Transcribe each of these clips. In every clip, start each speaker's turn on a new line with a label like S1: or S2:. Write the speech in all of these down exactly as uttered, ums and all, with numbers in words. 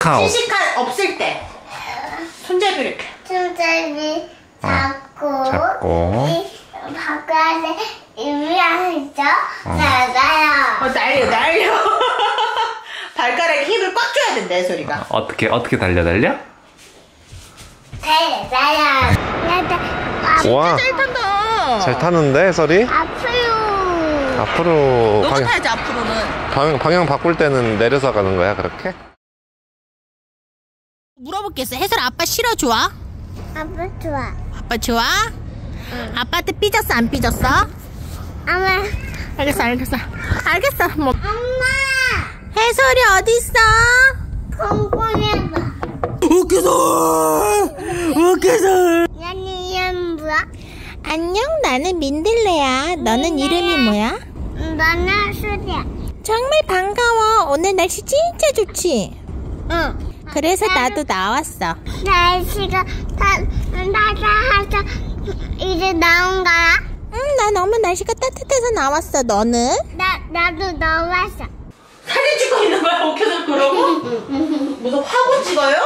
S1: 시시카
S2: 시시카 없을 때 손잡이 이렇게
S3: 손잡이 잡고
S1: 어, 잡고
S3: 이 바깥에 이미하죠. 나가요.
S2: 어, 날려 날려. 발가락에 힘을 꽉 줘야 된다 해솔이가.
S1: 어떻게 어떻게 달려 달려?
S3: 달려 달려.
S1: 와,
S2: 잘 탄다.
S1: 잘 타는데 해설이?
S3: 앞으로.
S1: 앞으로
S2: 너무
S1: 방향,
S2: 타야지 앞으로는.
S1: 방향 방향 바꿀 때는 내려서 가는 거야 그렇게?
S2: 물어볼겠어. 해설 아빠 싫어 좋아?
S3: 아빠 좋아.
S2: 아빠 좋아? 응. 아빠한테 삐졌어 안 삐졌어?
S3: 엄마.
S2: 알겠어 알겠어 알겠어. 뭐.
S3: 엄마.
S2: 해설이 어딨어?
S3: 콩콩해봐.
S2: 웃겨서 웃겨서.
S3: 나는 이름 뭐야?
S2: 안녕 나는 민들레야. 너는 이름이 뭐야?
S3: 나는 수리야.
S2: 정말 반가워. 오늘 날씨 진짜 좋지?
S3: 응.
S2: 그래서 나도 나왔어.
S3: 날씨가 다 따뜻해서 이제 나온 거야?
S2: 응, 나 너무 날씨가 따뜻해서 나왔어. 너는?
S3: 나 나도 나왔어.
S2: 사진 찍고 있는 거야? 오켜서 그러고? 무슨 화보 찍어요?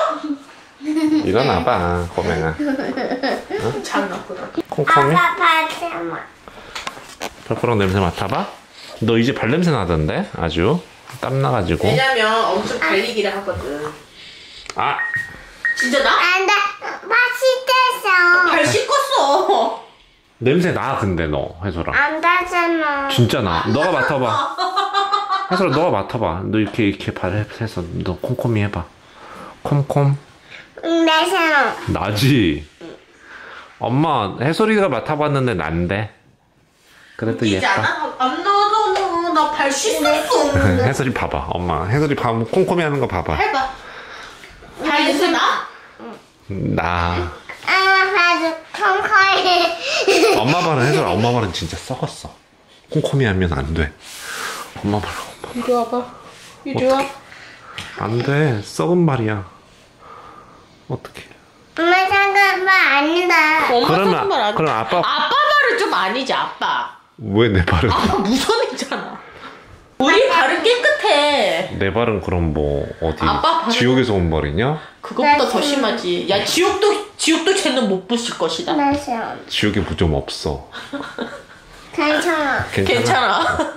S1: 일어나봐 꼬맹아.
S2: 응? 장난꾸러.
S1: 콩콩이?
S3: 아빠 발자마.
S1: 펄펄한 냄새 맡아봐. 너 이제 발냄새 나던데 아주 땀 나가지고.
S2: 왜냐면 엄청 달리기를 하거든.
S1: 아
S2: 진짜 나?
S3: 안돼. 맛있겠어.
S2: 발 씻었어.
S1: 냄새 나 근데 너 해솔아.
S3: 안 나잖아.
S1: 진짜 나. 너가 맡아봐. 해솔아 너가 맡아봐. 너 이렇게 이렇게 발해서 너 콤콤이 해봐. 콤콤.
S3: 응, 나잖아.
S1: 나지. 엄마 해솔이가 맡아봤는데 난데. 그래도
S2: 웃기지
S1: 예뻐.
S2: 않아? 안 나도 나 발 씻었어.
S1: 해솔이 봐봐. 엄마 해솔이 봐 콤콤이 하는 거 봐봐.
S2: 해봐. 발 냄새 나?
S1: 나.
S3: 아, 봐도 콩콩이.
S1: 엄마 발은 해솔아 엄마 발은 진짜 썩었어. 콤콤이 하면 안 돼. 엄마 발.
S2: 이리 와봐. 이리 와.
S1: 안 돼. 썩은 발이야. 어떡해.
S3: 엄마 잠깐만 아니다.
S2: 엄마
S1: 그러면-
S2: 그러면 말 안...
S1: 그럼 아빠-
S2: 아빠 말은 좀 아니지 아빠.
S1: 왜 내 발은?
S2: 아빠 무선이잖아. 우리 발은 깨끗해.
S1: 내 발은 그럼 뭐 어디
S2: 아빠 발은-
S1: 지옥에서 온 발이냐?
S2: 그것보다 더 심하지. 야 지옥도 지옥도 쟤는 못 부실 것이다.
S3: 나잖아.
S1: 지옥에 부좀 없어.
S3: 괜찮아.
S2: 괜찮아.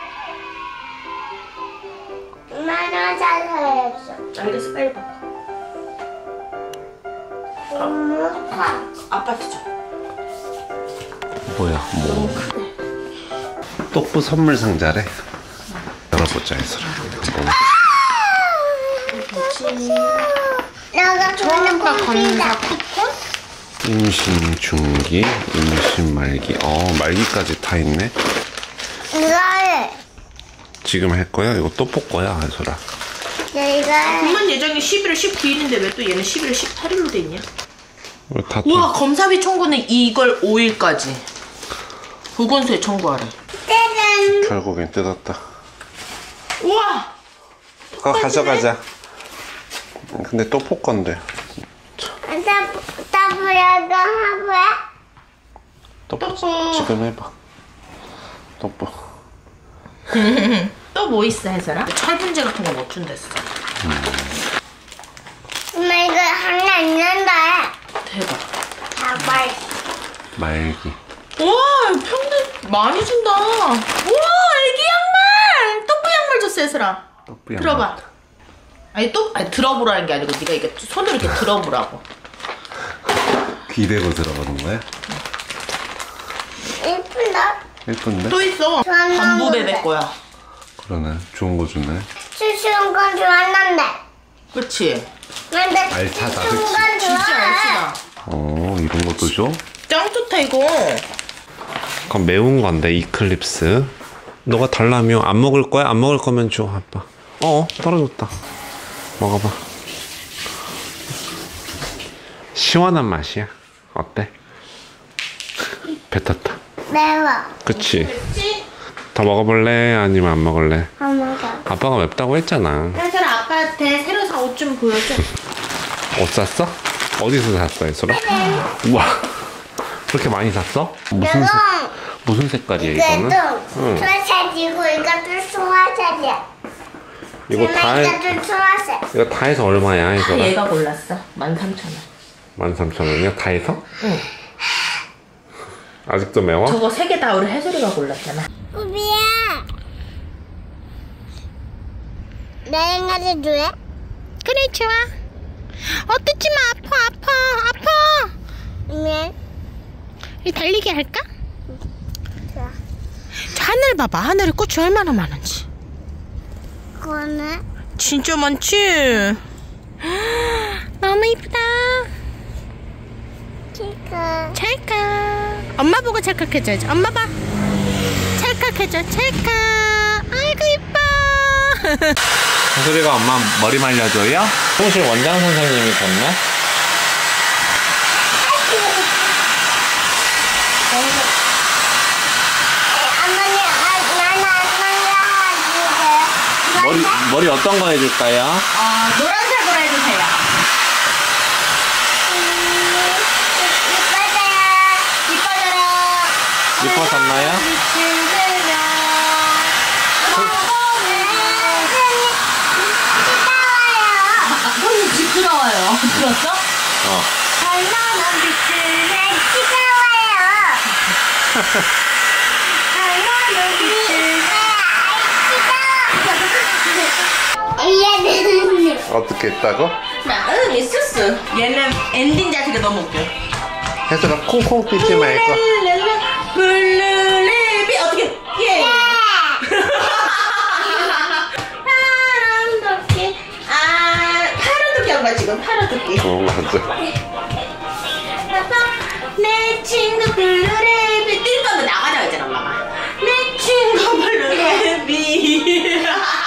S3: 엄마가 잘했어.
S2: 알겠어 빨리 봐.
S3: 엄마.
S2: 아빠한테 줘.
S1: 뭐야
S2: 너무
S1: 뭐
S2: 크네.
S1: 떡부 선물 상자래. 열어보자 해설아.
S3: 내가 좋아하는 콩피다.
S1: 임신 중기, 임신 말기. 어 말기까지 다 있네.
S3: 이거를.
S1: 지금 할 거야? 이거 또 뽑 거야 해설아.
S3: 이거를.
S2: 분만 예정이 십일월 십구일인데 왜 또 얘는 십일월 십팔일로 돼 있냐?
S1: 왜 다
S2: 우와 검사비 청구는 이걸 오일까지 보건소에 청구하래.
S3: 짜잔.
S1: 결국엔 뜯었다.
S2: 우와
S1: 그거 가져가자. 근데 또 뽑 건데.
S3: 나, 나 뭐야가 하고야?
S1: 또
S2: 떡부.
S1: 지금 해봐. 떡부.
S2: 또 뭐 있어 해서라? 철분제 같은 거 못 준댔어.
S3: 엄마 이거 하나 있는데.
S2: 대박.
S3: 다발.
S1: 말기.
S2: 우와 평균 많이 준다. 우와 애기 양말. 떡부 양말 줬어 해서라.
S1: 떡부 양말.
S2: 들어봐. 아니 또 아니 들어보라는 게 아니고 네가 이게 손으로 이렇게 들어보라고.
S1: 귀 대고 들어가는 거야?
S3: 예쁜다.
S1: 예쁜데?
S2: 또 있어.
S3: 좋아하는
S2: 반부
S3: 건데.
S2: 베베 거야.
S1: 그러네. 좋은 거 주네.
S3: 수수한 건 좋았는데.
S2: 그렇지.
S3: 근데
S1: 알차다,
S3: 수수한
S1: 그치?
S3: 건
S2: 진짜
S3: 좋아.
S2: 알쓰다.
S1: 어 이런 것도 줘?
S2: 짱 좋다 이거.
S1: 그럼 매운 건데 이클립스. 너가 달라며 안 먹을 거야? 안 먹을 거면 줘 아빠. 어 떨어졌다. 먹어봐. 시원한 맛이야. 어때? 뱉었다.
S3: 매워.
S1: 그치?
S2: 그렇지?
S1: 더 먹어볼래? 아니면 안 먹을래?
S3: 안 먹어.
S1: 아빠가 맵다고 했잖아.
S2: 그래서 아빠한테 새로 산 옷 좀 보여줘.
S1: 옷 샀어? 어디서 샀어 예솔아? 우와 그렇게 많이 샀어? 무슨 색,
S3: 이거
S1: 무슨 색깔이야 이거는?
S3: 이것도
S1: 응.
S3: 소화차지고 이것도 소화차지야.
S1: 이거 다 해,
S3: 좀 좋았어.
S1: 이거 다 해서 얼마야
S2: 다
S1: 해서?
S2: 얘가 골랐어. 만 삼천 원.
S1: 만 삼천 원이요? 다 해서?
S2: 응.
S1: 아직도 매워?
S2: 저거 세 개 다 우리 혜솔이가 골랐잖아.
S3: 우비야. 나영아도 좋아해?
S2: 그래 좋아. 어 뜯지 마. 아파 아파 아파.
S3: 네.
S2: 이 달리기 할까?
S3: 좋아.
S2: 하늘 봐봐. 하늘에 꽃이 얼마나 많은지.
S3: 그거는
S2: 진짜 많지? 너무 이쁘다.
S3: 치카.
S2: 찰칵. 엄마 보고 찰칵해줘야지. 엄마 봐. 찰칵해줘. 찰칵. 아이고 이뻐.
S1: 혜솔이가 엄마 머리 말려줘요? 사무실 원장 선생님이 줬네?
S3: 어머니, 나는 안녕하세요.
S1: 머리, 머리 어떤 거 해줄까요?
S2: 어, 노란색으로 해주세요. 이뻐져라.
S1: 이뻐졌나요?
S2: 손이 부끄러워요. 들었어?
S1: 어.
S3: 얼마나 빛을 얘는
S1: 어떻게 했다고?
S2: 응, 있었어. 얘는 엔딩 자체가 너무 웃겨.
S1: 혜솔아 콩콩 뛰지 말고.
S2: 블루레비 어떻게? 예. 파란 도끼. 아, 파란 도끼 한 거야 지금. 파란 도끼.
S1: 어 맞아.
S2: 아빠, 내 친구 블루레비 뛸 거면 나가자 했잖아 엄마가. 내 친구 블루레비.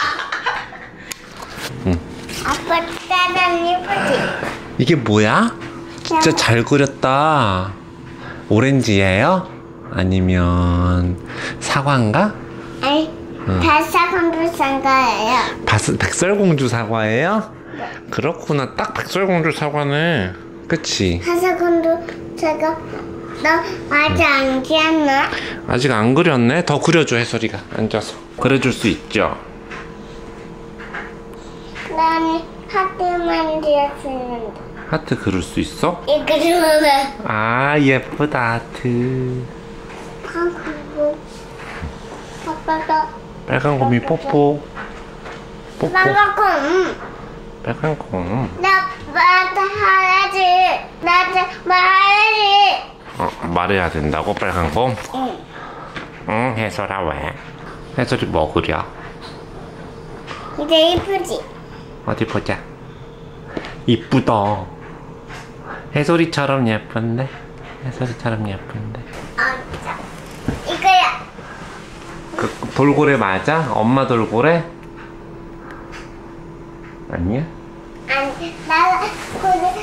S3: 아빠 따단 예쁘지?
S1: 이게 뭐야? 진짜 잘 그렸다. 오렌지예요? 아니면 사과인가?
S3: 아니, 달사con도 상가예요.
S1: 바스, 백설공주 사과예요? 그렇구나. 딱 백설공주 사과네. 그치?
S3: 달사con도 제가 너 아직 안 지었나?
S1: 아직 안 그렸네? 더 그려줘 혜솔이가 앉아서. 그려줄 수 있죠?
S3: 나는 하트만 지었는데.
S1: 하트 그릴 수 있어?
S3: 이 그림은
S1: 아 예쁘다 하트.
S3: 하고 아빠가
S1: 빨간 곰이 뽀뽀. 뽀뽀.
S3: 나가고
S1: 빨간 곰.
S3: 나 나한테 하야지. 나한테 말하야지.
S1: 어, 말해야 된다고 빨간 곰?
S3: 응.
S1: 응 혜솔아 왜? 혜솔이 뭐 그려?
S3: 이제 이쁘지?
S1: 어디 보자. 이쁘다. 혜솔이처럼 예쁜데? 혜솔이처럼 예쁜데?
S3: 어, 자, 이거야.
S1: 그 돌고래 맞아? 엄마 돌고래? 아니야?
S3: 아니, 나가 고래.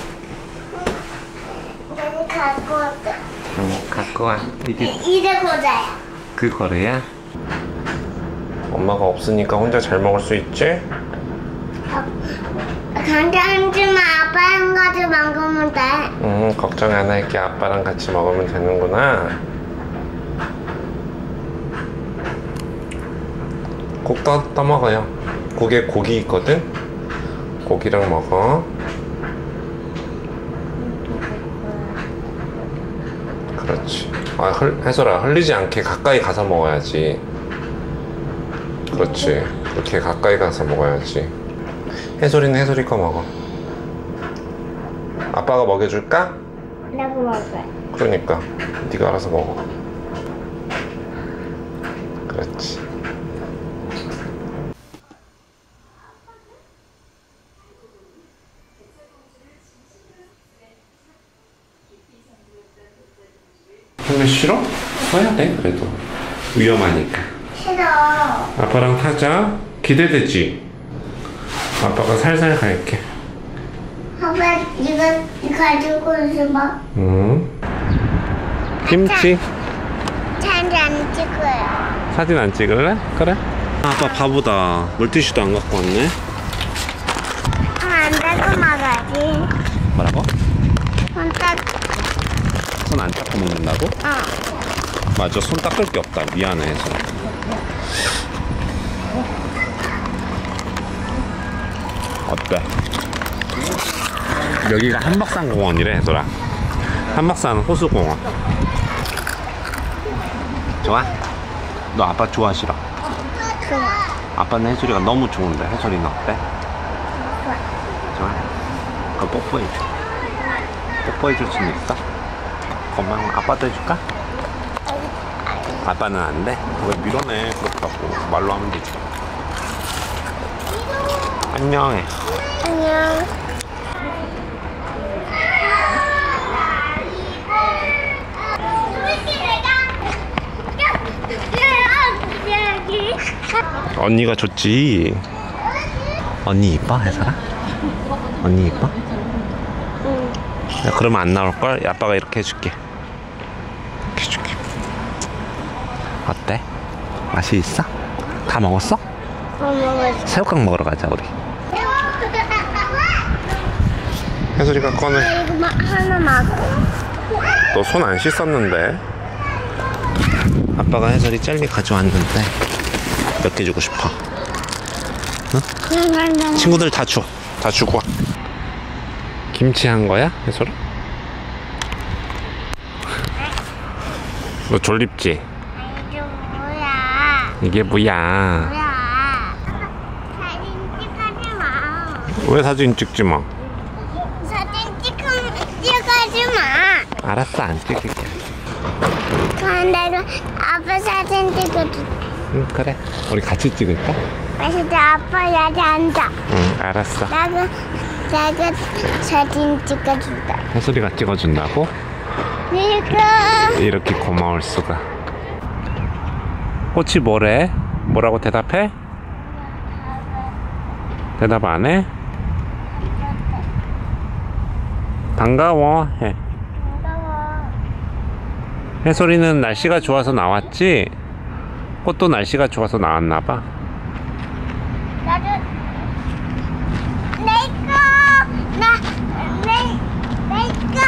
S3: 내가 갖고 왔다.
S1: 응 갖고 와. 이게
S3: 이제 고자야.
S1: 그 거래야? 엄마가 없으니까 혼자 잘 먹을 수 있지?
S3: 간장하지 마. 아빠랑 같이 먹으면 돼.
S1: 응 걱정 안 할게. 아빠랑 같이 먹으면 되는구나. 국 떠, 떠먹어요. 국에 고기 있거든? 고기랑 먹어. 그렇지. 아, 흘, 혜솔아 흘리지 않게 가까이 가서 먹어야지. 그렇지. 그렇게 가까이 가서 먹어야지. 혜솔이는 혜솔이 거 먹어. 아빠가 먹여줄까?
S3: 나도 먹을.
S1: 그러니까 네가 알아서 먹어. 그렇지. 하면 싫어? 써야 돼 그래도. 위험하니까.
S3: 싫어.
S1: 아빠랑 타자. 기대되지? 아빠가 살살 갈게.
S3: 아빠 이거 가지고 있어봐.
S1: 응. 김치.
S3: 사진 안 찍어요.
S1: 사진 안 찍을래? 그래. 아빠 바보다. 물티슈도 안 갖고 왔네.
S3: 안 닦고 먹어야지.
S1: 뭐라고?
S3: 손 닦.
S1: 손 안 닦고 먹는다고?
S3: 어.
S1: 맞아. 손 닦을 게 없다. 미안해 해서. 어때? 여기가 한박산 공원이래, 혜솔아. 한박산 호수공원. 좋아? 너 아빠 좋아, 싫어?
S3: 좋아.
S1: 아빠는 혜솔이가 너무 좋은데 혜솔이는 어때? 좋아? 그럼 뽀뽀해줘. 뽀뽀해줄 수는 있어? 고마워. 아빠도 해줄까? 아빠는 안 돼? 왜 밀어내? 그렇다고 말로 하면 되지. 안녕해.
S3: 안녕.
S1: 언니가 좋지. 언니 이뻐, 혜솔아? 언니 이뻐?
S3: 응.
S1: 야, 그러면 안 나올걸? 아빠가 이렇게 해줄게. 이렇게 해줄게. 어때? 맛이 있어? 다 먹었어?
S3: 뭐 먹었어?
S1: 새우깡 먹으러 가자, 우리. 혜솔이가 꺼내.
S3: 이거 막 하나 먹고.
S1: 너 손 안 씻었는데? 아빠가 혜솔이 젤리 가져왔는데 몇 개 주고 싶어? 응? 친구들 다 줘. 다 주고 와. 김치 한 거야? 혜솔아? 너 졸립지?
S3: 이게 뭐야?
S1: 이게 뭐야?
S3: 뭐야? 사진 찍어지 마.
S1: 왜 사진 찍지 마?
S3: 사진 찍으면 찍어지 마.
S1: 알았어, 안 찍을게.
S3: 근데 아빠 사진 찍어줘.
S1: 응, 그래. 우리 같이 찍을까?
S3: 그래서 아빠 여기 앉아.
S1: 응, 알았어.
S3: 나가 내가 사진 찍어준다.
S1: 혜솔이가 찍어준다고?
S3: 내가
S1: 이렇게 고마울 수가. 꽃이 뭐래? 뭐라고 대답해? 대답 안 해? 반가워 해. 혜솔이는 날씨가 좋아서 나왔지? 꽃도 날씨가 좋아서 나왔나봐.
S3: 나도 내꺼 나내 내꺼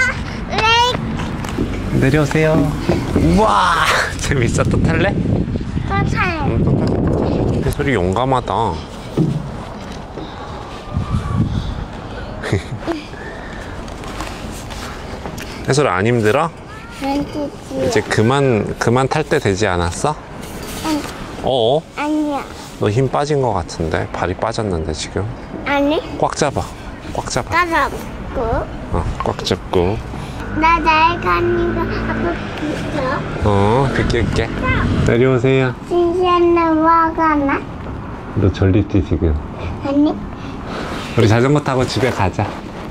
S3: 내
S1: 내려오세요. 우와 재밌어. 또 탈래?
S3: 꽃을
S1: 응, 또 타자. 혜솔이 용감하다. 혜솔이 안 힘들어?
S3: 안 되지.
S1: 이제 그만 그만 탈 때 되지 않았어?
S3: 응.
S1: 어?
S3: 아니야.
S1: 너 힘 빠진 것 같은데 발이 빠졌는데 지금.
S3: 아니
S1: 꽉 잡아. 꽉 잡아.
S3: 까잡고
S1: 어, 꽉 잡고.
S3: 나 날 가니까 아빠 비켜.
S1: 어, 비킬게. 내려오세요.
S3: 진시한테 뭐가 나?
S1: 너 졸립지 지금?
S3: 아니
S1: 우리 자전거 타고 집에 가자.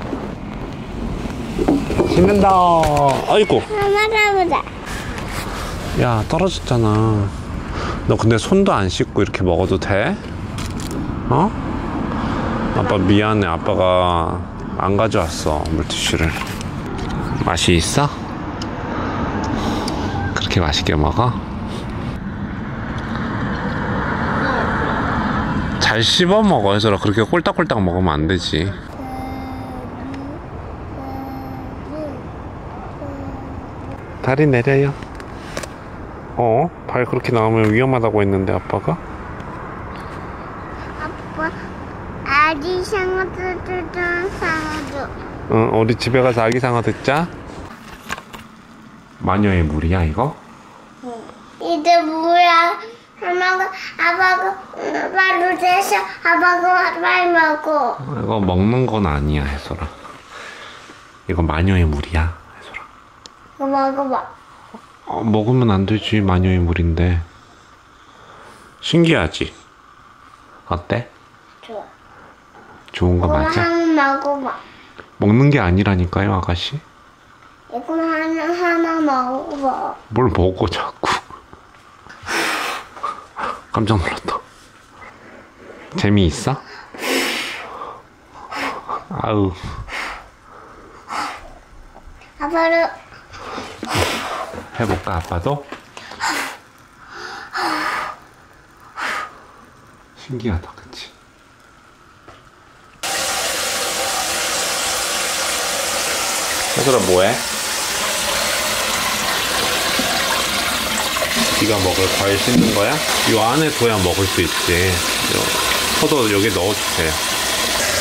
S1: 신난다. 아이고.
S3: 엄마 가보자.
S1: 야, 떨어졌잖아. 너 근데 손도 안 씻고 이렇게 먹어도 돼? 어? 아빠 미안해. 아빠가 안 가져왔어 물티슈를. 맛이 있어? 그렇게 맛있게 먹어? 잘 씹어 먹어. 해서 그렇게 꼴딱꼴딱 먹으면 안 되지. 다리 내려요. 어? 발 그렇게 나오면 위험하다고 했는데 아빠가?
S3: 아빠 아기 상어도 좀 상어도.
S1: 응, 우리 집에 가서 아기상어 듣자. 마녀의 물이야 이거?
S3: 이제 뭐야? 엄마가 아빠가 바로 돼서 아빠가 빨리 먹고.
S1: 이거 먹는 건 아니야 혜솔아. 이거 마녀의 물이야 혜솔아.
S3: 이거 먹어봐.
S1: 어, 먹으면 안 되지. 마녀의 물인데. 신기하지? 어때?
S3: 좋아.
S1: 좋은 거
S3: 이거
S1: 맞아?
S3: 하나 먹어봐.
S1: 먹는 게 아니라니까요 아가씨.
S3: 이거 하나 하나 먹어봐.
S1: 뭘 먹어 자꾸. 깜짝 놀랐다. 재미있어? 아우.
S3: 아빠를
S1: 해볼까 아빠도? 신기하다 그치? 혜솔아 뭐해? 네가 먹을 과일 씻는 거야? 이 안에 둬야 먹을 수 있지. 포도 여기 넣어주세요.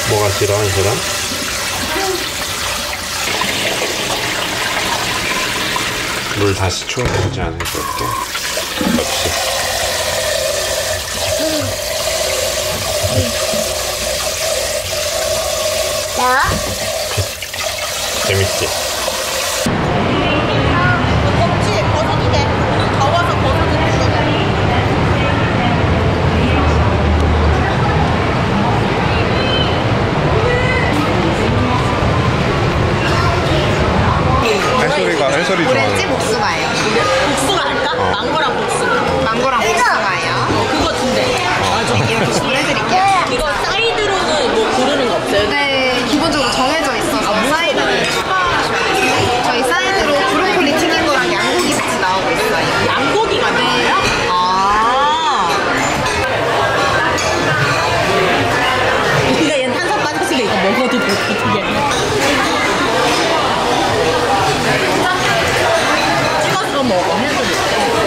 S1: 뭐가 싫어, 한솔아? 물 다시 충분히 안 해줄게. 역시.
S3: 나?
S1: 재밌지?
S2: 껍질 벗어도 돼. 더워서 벗어도 돼.
S1: 해솔이가, 해솔이
S4: 오렌지
S1: 좋아하는
S4: 복숭아예요.
S2: 복숭아 할까?
S1: 어.
S2: 망고랑 복숭아.
S4: 망고랑 복숭아예요.
S2: 어, 그거 준대.
S4: 맞아. 이렇게 준비해드릴게요.
S2: 이거 사이드로는 뭐 고르는 거 없어요?
S4: 네, 기본적으로 정해져 있어서 사이드를 추가하셔야 돼요. 저희 사이드로 브로콜리 튀긴 거랑 양고기 같이 나오고 있어요.
S2: 양고기가 나와요? 아. 그러니까 얘는 탄산 빠졌으니까 이거 먹어도 돼. 어떻게. 찍어서 먹어. 해도 돼.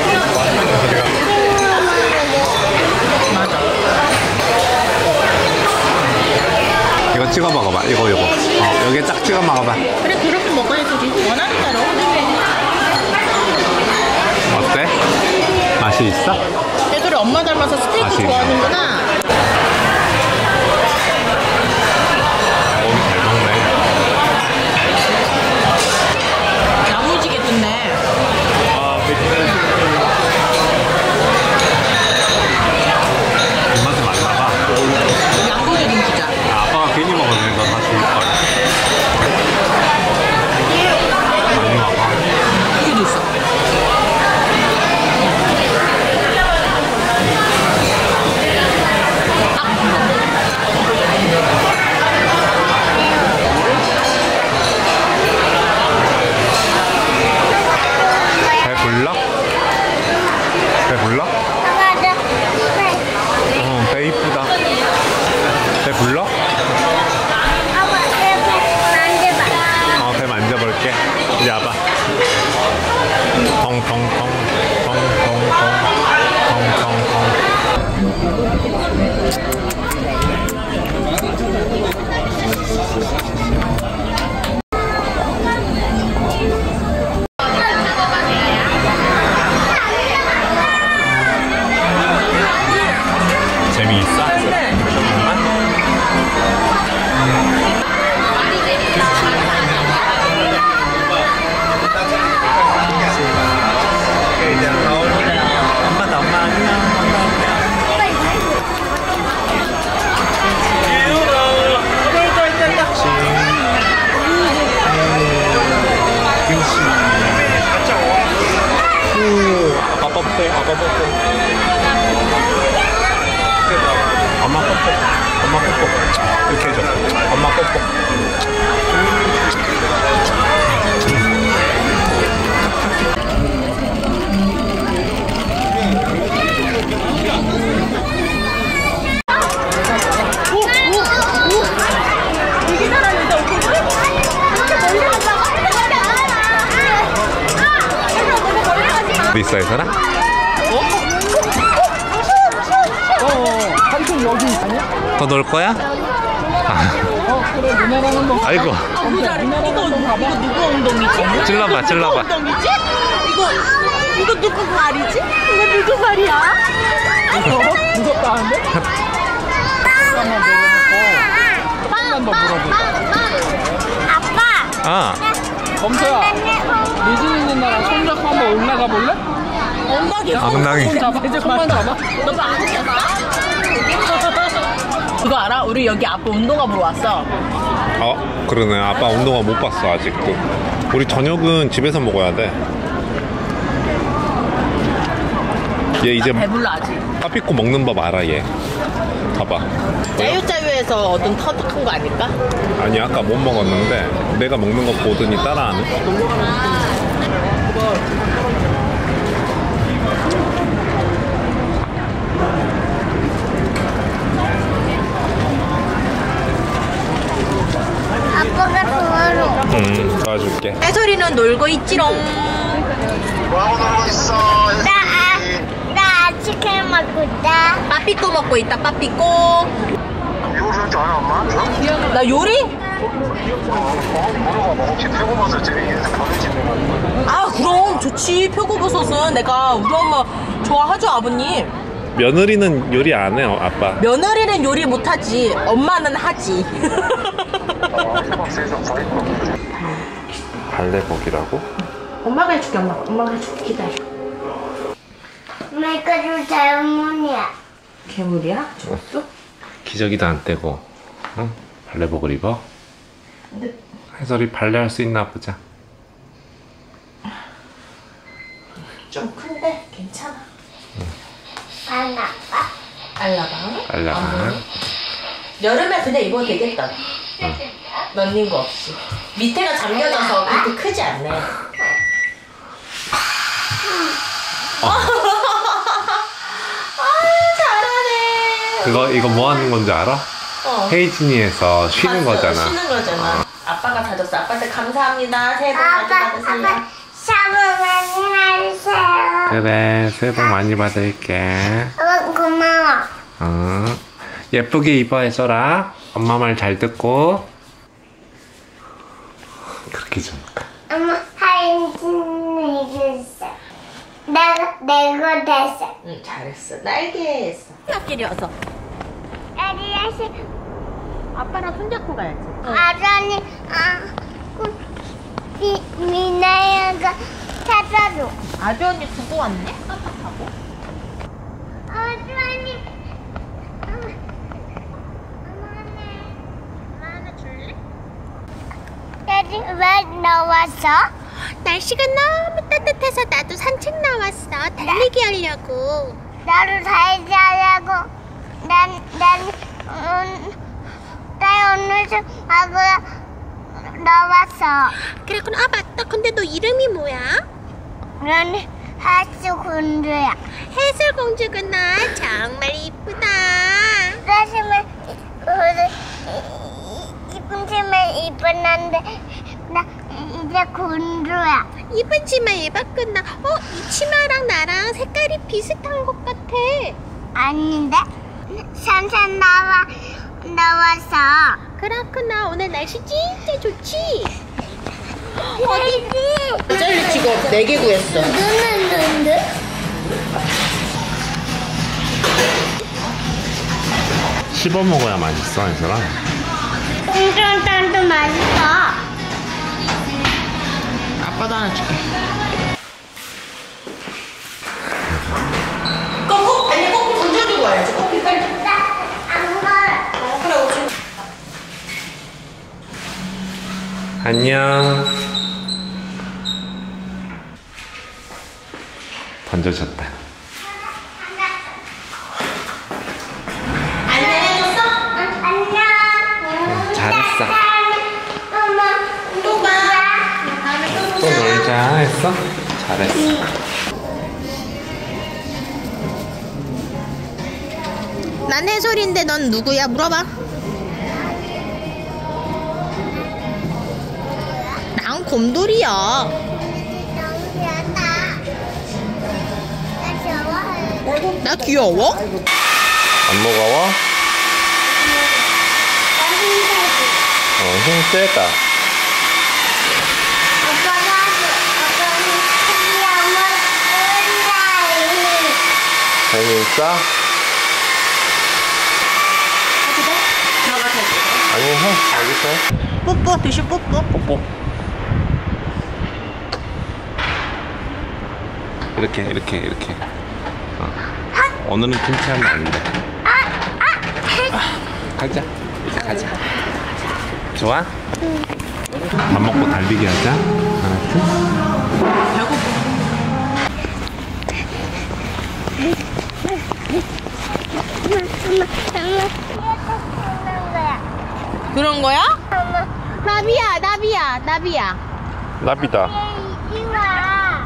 S2: 맞아.
S1: 이거 찍어 먹어봐. 이거, 이거. 어, 여기에 딱 찍어 먹어봐.
S2: 그래, 그렇게 먹어야지. 원하는 대로.
S1: 어때? 맛이 있어?
S2: 애들이 엄마 닮아서 스테이크
S1: 맛이 있네.
S2: 좋아하는구나.
S1: 오, 잘 먹네.
S2: 야무지게 듣네.
S1: 입맛에 맞나봐.
S2: 양고기 좀 주자.
S1: 아빠가 괜히 먹었네. 너 다시 줄걸. 많이 먹어.
S2: 여기도 있어.
S1: 배 불러? 배 불러?
S3: 아빠, 나,
S1: 어, 배 이쁘다. 배 불러?
S3: 아빠, 내 만져봐.
S1: 어, 배 만져볼게. 이제 와봐. 텅텅텅, 텅텅텅, 텅텅텅. 재미있어? 엄마 나 엄마 안녕. 아빠 뽀뽀, 아빠 뽀뽀. 엄마 뽀뽀, 엄마 뽀뽀. 이렇게 해줘. 엄마 뽀뽀.
S2: 되게 잘하는데, 오빠?
S1: 어디 있어, 얘들아?
S5: 삼촌 여기 있냐?
S1: 더 놀 거야? 아,
S5: 어 그래 누나랑 한번
S1: 아이고.
S2: 아, 그거 잘해. 이거, 이거 누구 엉덩이지?
S1: 찔러봐, 찔러봐.
S2: 누구 엉덩이지? 이거, 이거 누구 발이지? 이거 누구 발이야?
S5: 어? 무섭다는데? 한번 물어보고 조금만 더 물어보자.
S3: 아빠,
S1: 아,
S5: 검서야 리진 있는 나랑 손잡고 한번 올라가 볼래?
S2: 엉덩이.
S1: 엉덩이.
S5: 손 잡아 이제 손만 잡아.
S2: 너 방금 꼈어? 그거 알아? 우리 여기 앞에 운동화 보러 왔어.
S1: 어, 그러네. 아빠 운동화 못 봤어, 아직도. 우리 저녁은 집에서 먹어야 돼. 얘 이제
S2: 배불러 아직.
S1: 빠삐꼬 먹는 법 알아, 얘. 봐봐.
S2: 짜유짜유에서 얻은 터득한 거 아닐까?
S1: 아니, 아까 못 먹었는데 내가 먹는 거 보더니 따라하네.
S3: 아빠가 좋아로.
S1: 응, 도와줄게.
S2: 해솔이는 놀고 있지롱.
S6: 뭐하고 놀고 있어?
S3: 나, 아, 나 아치크림 먹고 있다.
S2: 빠삐꼬 먹고 있다, 빠삐꼬.
S6: 이거 그럴 줄 알아, 엄마? 어?
S2: 나 요리?
S6: 뭐라고 뭐 혹시 표고버섯 저기 보내주는 거?
S2: 아 그럼 좋지. 표고버섯은 내가 우리 엄마 좋아하죠 아버님.
S1: 며느리는 요리 안 해요, 아빠.
S2: 며느리는 요리 못하지. 엄마는 하지.
S6: 세상 다 있고.
S1: 발레복이라고?
S2: 엄마가 해줄게. 엄마. 엄마가 해줄게. 기다려.
S3: 엄마 이거 좀 잘못이야.
S2: 괴물이야? 저것도?
S1: 기저귀도 안 떼고, 응? 발레복을 입어? 해설이 발레할 수 있나 보자.
S2: 좀 큰데 괜찮아.
S3: 하나.
S2: 알라방.
S1: 알라방.
S2: 여름에 그냥 입어도 되겠다. 런닝 거 없이. 밑에가 잠겨져서 그렇게 크지 않네. 아 잘하네.
S1: 그거, 이거 뭐 하는 건지 알아?
S2: 어.
S1: 헤이진이에서 쉬는
S2: 봤어.
S1: 거잖아.
S2: 쉬는 거잖아. 아빠가 사줬어. 아빠한테 감사합니다. 새해 복 많이
S3: 아빠,
S2: 받으세요.
S3: 아빠, 샤워 많이 해주세요.
S1: 그래, 새해 복 많이 받을게.
S3: 아빠 고마워.
S1: 어. 예쁘게 입어, 해줘라. 엄마 말 잘 듣고. 그렇게 좋을까?
S3: 엄마 하인이는 이겼어. 내가 내가 됐어.
S2: 응 잘했어. 날개 했어. 앞길이 어서.
S3: 아리아씨,
S2: 아빠랑 손잡고 가야지.
S3: 아전이 아, 미 미나야가 찾아줘.
S2: 아주 언니 두고 왔네? 깜빡하고.
S3: 아전이, 엄마네, 엄마 줄래? daddy 왜 나왔어?
S7: 날씨가 너무 따뜻해서 나도 산책 나왔어. 달리기 하려고.
S3: 나도 살지 하려고. 난, 난, 음, 나 오늘 좀 하고 나왔어.
S7: 그랬구나. 아 맞다. 근데 너 이름이 뭐야?
S3: 난 하수 군주야.
S7: 해설공주구나. 정말 이쁘다.
S3: 사실은 이쁜 치마 입었는데 나 이제 군주야.
S7: 이쁜 치마 입었구나. 어? 이 치마랑 나랑 색깔이 비슷한 것 같아.
S3: 아닌데? 산산 나와 나왔어.
S7: 그렇구나. 오늘 날씨 진짜 좋지?
S3: 어디지?
S2: 젤리 직업 네 개 구했어.
S3: 눈은 눈데?
S1: 씹어 먹어야 맛있어, 해설아.
S3: 꽁꽁땅도 맛있어.
S2: 아빠도 하나 줄게. 그럼 꼭, 아니 꼭 던져주고 와야지. 커피 빨리.
S3: 안 걸.
S2: 어, 그래, 오지.
S1: 안녕. 던져줬다.
S2: 안녕해줬어?
S3: 안녕.
S1: 잘했어.
S3: 엄마.
S2: 또 봐.
S1: 또 놀자 했어? 잘했어.
S7: 난 해설인데 넌 누구야? 물어봐. 난 곰돌이야. 나 귀여워?
S1: 안 무거워? 어, 힘 세다. 재미있어? 아니, 해. 여기서 해.
S2: 뽀뽀, 대신 뽀뽀.
S1: 뽀뽀. 이렇게, 이렇게, 이렇게. 어. 오늘은 김치 하면 안 돼. 아, 가자. 이제 가자. 좋아? 밥 먹고 달리기 하자. 알았지?
S2: 그런 거야?
S7: 나비야, 나비야, 나비야.
S1: 나비다.
S3: 이리 와.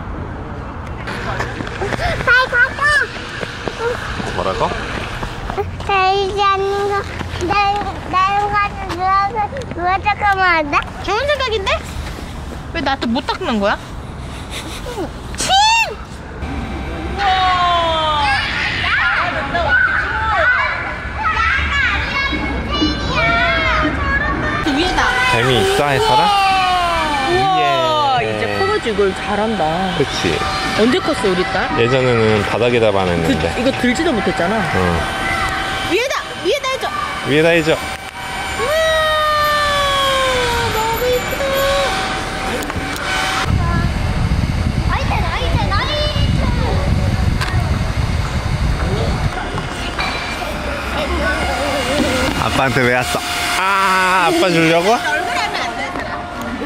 S3: 빨리 가자.
S1: 뭐라고?
S3: 달리지 않는 거, 날, 날 가서 누워서, 누워 잠깐만 안 돼?
S2: 좋은 생각인데? 왜 나한테 못 닦는 거야? 침! 우와!
S1: 재미있어 해설아?
S2: 우와
S1: 예.
S2: 이제 커가지고 이걸 잘한다.
S1: 그치.
S2: 언제 컸어 우리 딸?
S1: 예전에는 바닥에다만
S2: 그,
S1: 했는데.
S2: 이거 들지도 못했잖아.
S1: 어.
S2: 위에다 위에다 해줘.
S1: 위에다 해줘.
S2: 우와 너무 이쁘다.
S3: 나이트 나이트 나이트.
S1: 아빠한테 왜 왔어? 아, 아빠 주려고?
S2: 얼굴에 하면 안 되더라.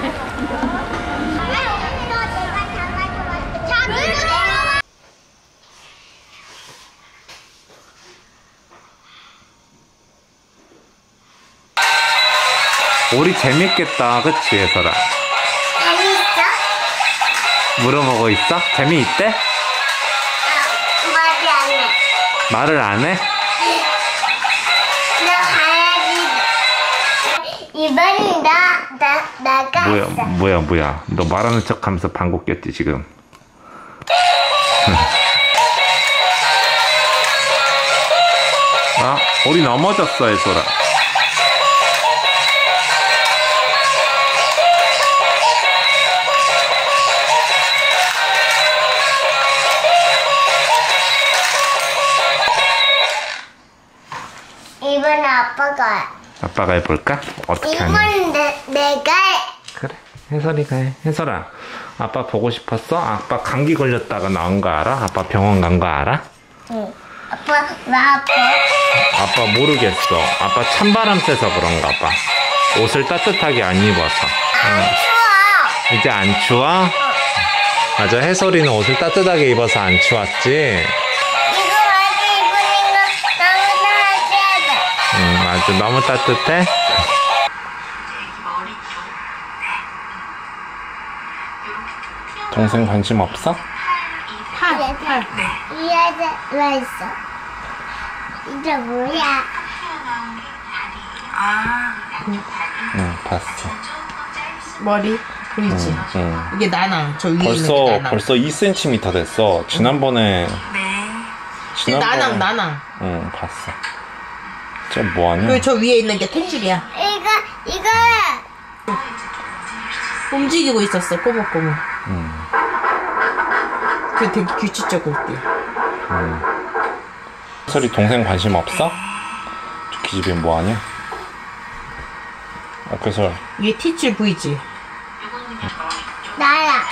S1: 오리 재밌겠다, 그치, 예설아?
S3: 재밌어?
S1: 물어보고 있어? 재미있대?
S3: 어, 말이 안 해.
S1: 말을 안 해?
S3: 나 가야지. 이번엔 나, 나, 나가.
S1: 뭐야, 뭐야, 뭐야. 너 말하는 척 하면서 방귀 꼈지, 지금. 아, 오리 넘어졌어, 예설아.
S3: 이번엔 아빠가 해.
S1: 아빠가 해볼까? 어떻게 하냐?
S3: 이번엔 내, 내가 해.
S1: 그래, 혜설이가 해. 혜설아, 아빠 보고 싶었어? 아빠 감기 걸렸다가 나온 거 알아? 아빠 병원 간 거 알아?
S3: 응. 아빠, 왜 아파?
S1: 아빠 모르겠어. 아빠 찬바람 쐬서 그런가 봐. 옷을 따뜻하게 안 입어서.
S3: 안 추워.
S1: 이제 안 추워? 맞아, 혜설이는 옷을 따뜻하게 입어서 안 추웠지?
S3: 이거 맞아, 입으니까 너무 따뜻해.
S1: 응, 맞아. 너무 따뜻해? 동생 관심 없어?
S3: 팔, 팔. 이 여자 왜 있어? 이게 뭐야?
S1: 응, 봤어.
S2: 머리 보이지?
S1: 응.
S2: 이게 나나 저 위에 있는 게
S1: 벌써,
S2: 나나.
S1: 벌써 이 센티미터 됐어. 지난번에.
S2: 이게 나랑 나나.
S1: 응, 봤어. 저 뭐하냐?
S2: 그리고 저 위에 있는 게 텐줄이야.
S3: 이거, 이거.
S2: 움직이고 있었어 꼬목꼬목.
S1: 응.
S2: 그 되게 규칙적으로 뛰어.
S1: 응. 혜설이 동생 관심 없어? 저 기집애 뭐하냐? 어, 그래서
S2: 위에 티줄 보이지?
S3: 나야.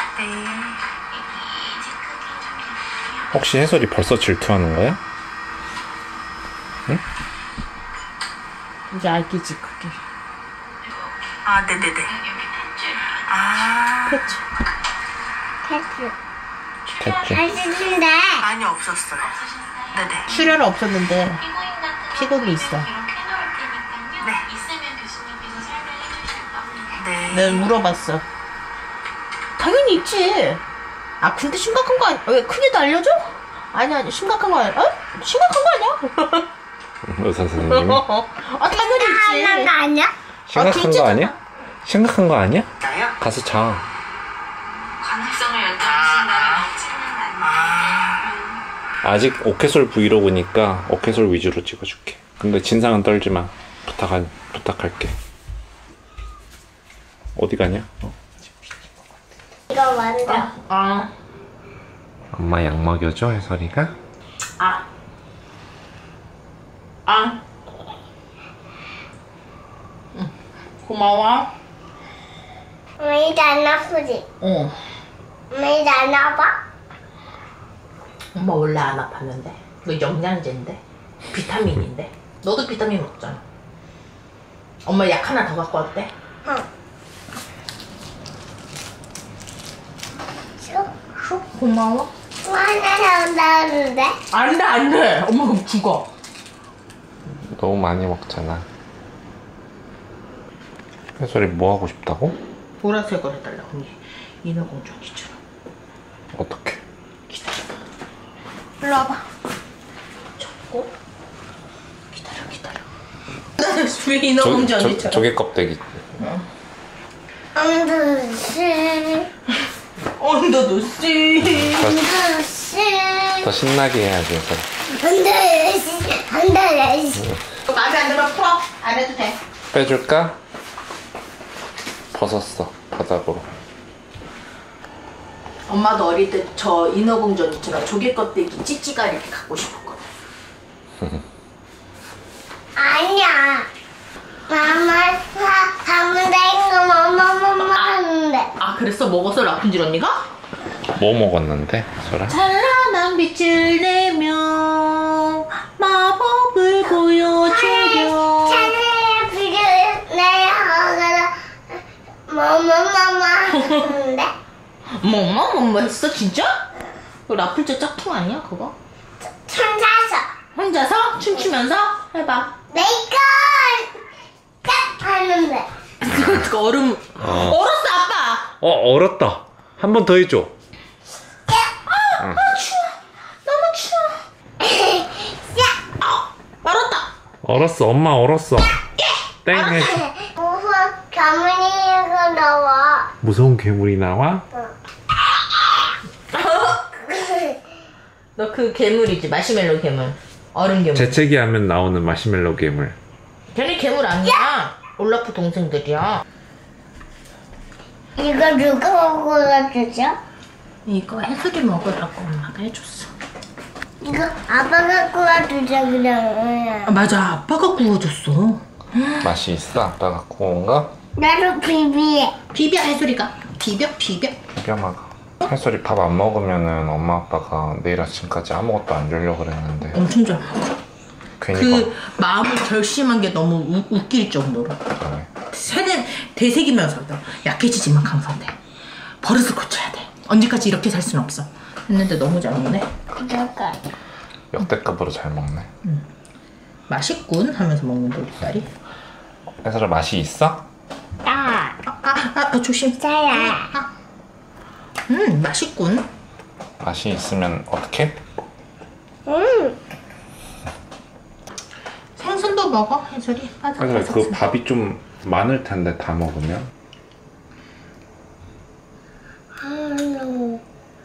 S1: 혹시 혜설이 벌써 질투하는 거야?
S2: 이제 알겠지 그게.
S8: 아, 네네네. 아,
S2: 패치.
S3: 패스.
S1: 됐지?
S3: 패스 준대.
S8: 아니, 없었어요. 네네.
S2: 출혈은 없었는데 피곡이 있어.
S8: 네.
S2: 내가 물어봤어. 당연히 있지. 아 근데 심각한 거 아니야? 왜 크게도 알려줘? 아니 아니 심각한 거 아니야? 어? 심각한 거 아니야?
S1: 의사 선생님이?
S2: 아 당연히 있지.
S3: 하는 거 아니야?
S1: 심각한 거
S2: 둘째잖아.
S1: 아니야? 심각한 거 아니야?
S8: 나요?
S1: 가서 자.
S8: 가능성을 여쭤보신다면 아,
S1: 아직 오케솔 브이로그니까 오케솔 위주로 찍어줄게. 근데 진상은 떨지 마. 부탁 부탁할게. 어디 가냐? 어?
S3: 이거 먼저.
S2: 아.
S1: 엄마 약 먹여줘, 혜설이가?
S2: 아. 아. 응. 고마워.
S3: 왜 이제 안 아프지?
S2: 응.
S3: 왜 이제 안 아파?
S2: 엄마 원래 안 아팠는데. 이거 영양제인데. 비타민인데. 너도 비타민 먹잖아. 엄마 약 하나 더 갖고 왔대.
S3: 응. 쇼?
S2: 쇼 고마워.
S3: 하나 나온다는데?
S2: 안돼 안돼. 엄마 그럼 죽어.
S1: 너무 많이 먹잖아. 혜설이 뭐 하고 싶다고?
S2: 보라색을 해달라고. 언니. 인어공주 언니처럼.
S1: 어떻게?
S2: 기다려봐. 일로 와봐. 접고. 기다려 기다려. 왜 인어공주 언니처럼.
S1: 조개 껍데기.
S3: 언더씨.
S2: 언더도씨.
S3: 언더씨.
S1: 더 신나게 해야지, 혜설이.
S3: 언더씨. 언더씨.
S2: 마음에 안 들면 풀어. 안 해도 돼.
S1: 빼줄까? 벗었어 바닥으로.
S2: 엄마도 어릴 때 저 인어공전 있잖아. 조개 껍데기 찌찌가 이렇게 갖고 싶었거든.
S3: 아니야. 마마 하면 된거 마마마마 하는데.
S2: 아 그랬어? 먹었어 라푼젤 언니가?
S1: 뭐 먹었는데 소라?
S2: 찬란한 빛을 내며 마법을 보여주려.
S3: 차라리 비를 내어가라 마마마마 하는데.
S2: 뭐뭐 뭐뭐 했어 진짜? 그 라푼젤 짝퉁 아니야 그거?
S3: 천사서
S2: 혼자서 춤추면서 해봐.
S3: 내가 딱 하는데.
S2: 그거 그거 얼음
S1: 어.
S2: 얼었어 아빠.
S1: 어 얼었다. 한 번 더 해줘.
S2: 아, 아 추워. 너무 추워. 아, 얼었다.
S1: 얼었어. 엄마 얼었어. 땡 해줘.
S3: 무슨 가문이가 나와.
S1: 무서운 괴물이 나와?
S2: 너 그 괴물이지 마시멜로 괴물. 얼음 괴물.
S1: 재채기 하면 나오는 마시멜로 괴물.
S2: 걔네 괴물 아니야. 올라프 동생들이야.
S3: 이거 누가 먹어다 주죠?
S2: 이거 해수리 먹으라고 엄마가 해줬어.
S3: 이거 아빠가 구워주자 그냥.
S2: 아, 맞아 아빠가 구워줬어.
S1: 맛이 있어? 아빠가 구운 거?
S3: 나도 비비해.
S2: 비벼 해수리가. 비벼 비벼.
S1: 비벼 먹어. 햇소리 밥 안 먹으면은 엄마 아빠가 내일 아침까지 아무것도 안 주려고 그랬는데
S2: 엄청 잘 먹어.
S1: 괜히
S2: 그 마음을 결심한 게 너무 우, 웃길 정도로.
S1: 그래.
S2: 세대 되새기면서 약해지지만 강성돼. 버릇을 고쳐야 돼. 언제까지 이렇게 살 수는 없어. 했는데 너무 잘 먹네.
S3: 그럴까?
S1: 역대급으로 잘 먹네.
S2: 맛있군 하면서 먹는데 우리 딸이.
S1: 햇소리 맛이 있어?
S3: 아,
S2: 아, 아, 아 조심.
S3: 짜야.
S2: 아. 음 맛있군.
S1: 맛이 있으면 어떡해?
S3: 음.
S2: 생선도 먹어 해솔이.
S1: 햇소리 그 밥이 좀 많을 텐데 다 먹으면.
S3: 음.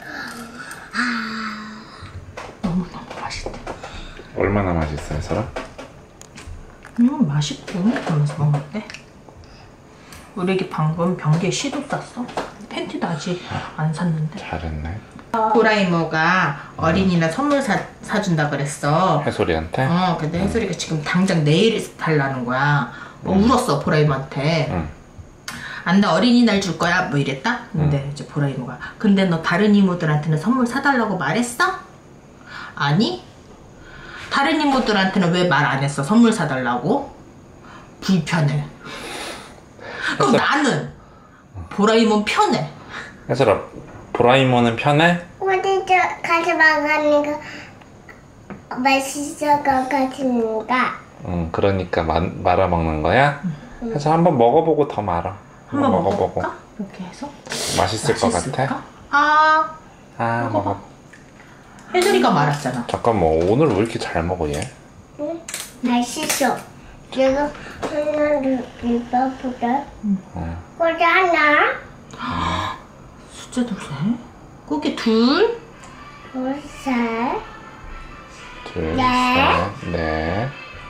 S2: 너무 너무 맛있대.
S1: 얼마나 맛있어 햇소라?
S2: 음 맛있군 하면서 먹는데. 우리 애기 방금 변기에 시도 쌌어. 팬티도 아직 안 샀는데.
S1: 잘했네.
S2: 도라이모가 어린이날 선물 사, 사준다 그랬어.
S1: 햇소리한테?
S2: 어 근데 혜솔이가 지금 당장 내일 달라는 거야. 뭐
S1: 음.
S2: 울었어 보라이모한테.
S1: 응.
S2: 안돼 어린이날 줄 거야 뭐 이랬다. 근데
S1: 응.
S2: 이제 보라이모가 근데 너 다른 이모들한테는 선물 사달라고 말했어? 아니 다른 이모들한테는 왜 말 안 했어 선물 사달라고? 불편해. 그럼
S1: 햇솔-
S2: 나는 보라이모 편해.
S1: 햇소라 보라이모는 편해?
S3: 어디 저 가서 먹으니까 맛있어 가가지니까.
S1: 응 그러니까 마, 말아먹는 거야? 그래서 한번 먹어보고 더 말아.
S2: 한번
S1: 먹어보고.
S2: 먹어볼까? 이렇게 해서
S1: 맛있을 것
S2: 맛있을까?
S1: 같아?
S2: 아
S1: 아
S2: 먹어봐.
S1: 먹어.
S2: 혜솔이가 말았잖아.
S1: 잠깐만 오늘 왜 이렇게 잘 먹어 얘?
S3: 응? 맛있어. 내가 하나를 입어보자.
S1: 응.
S3: 거기 하나,
S2: 숫자도 세? 거기 둘?
S3: 둘, 셋.
S1: 둘,
S3: 네.
S1: 셋, 넷.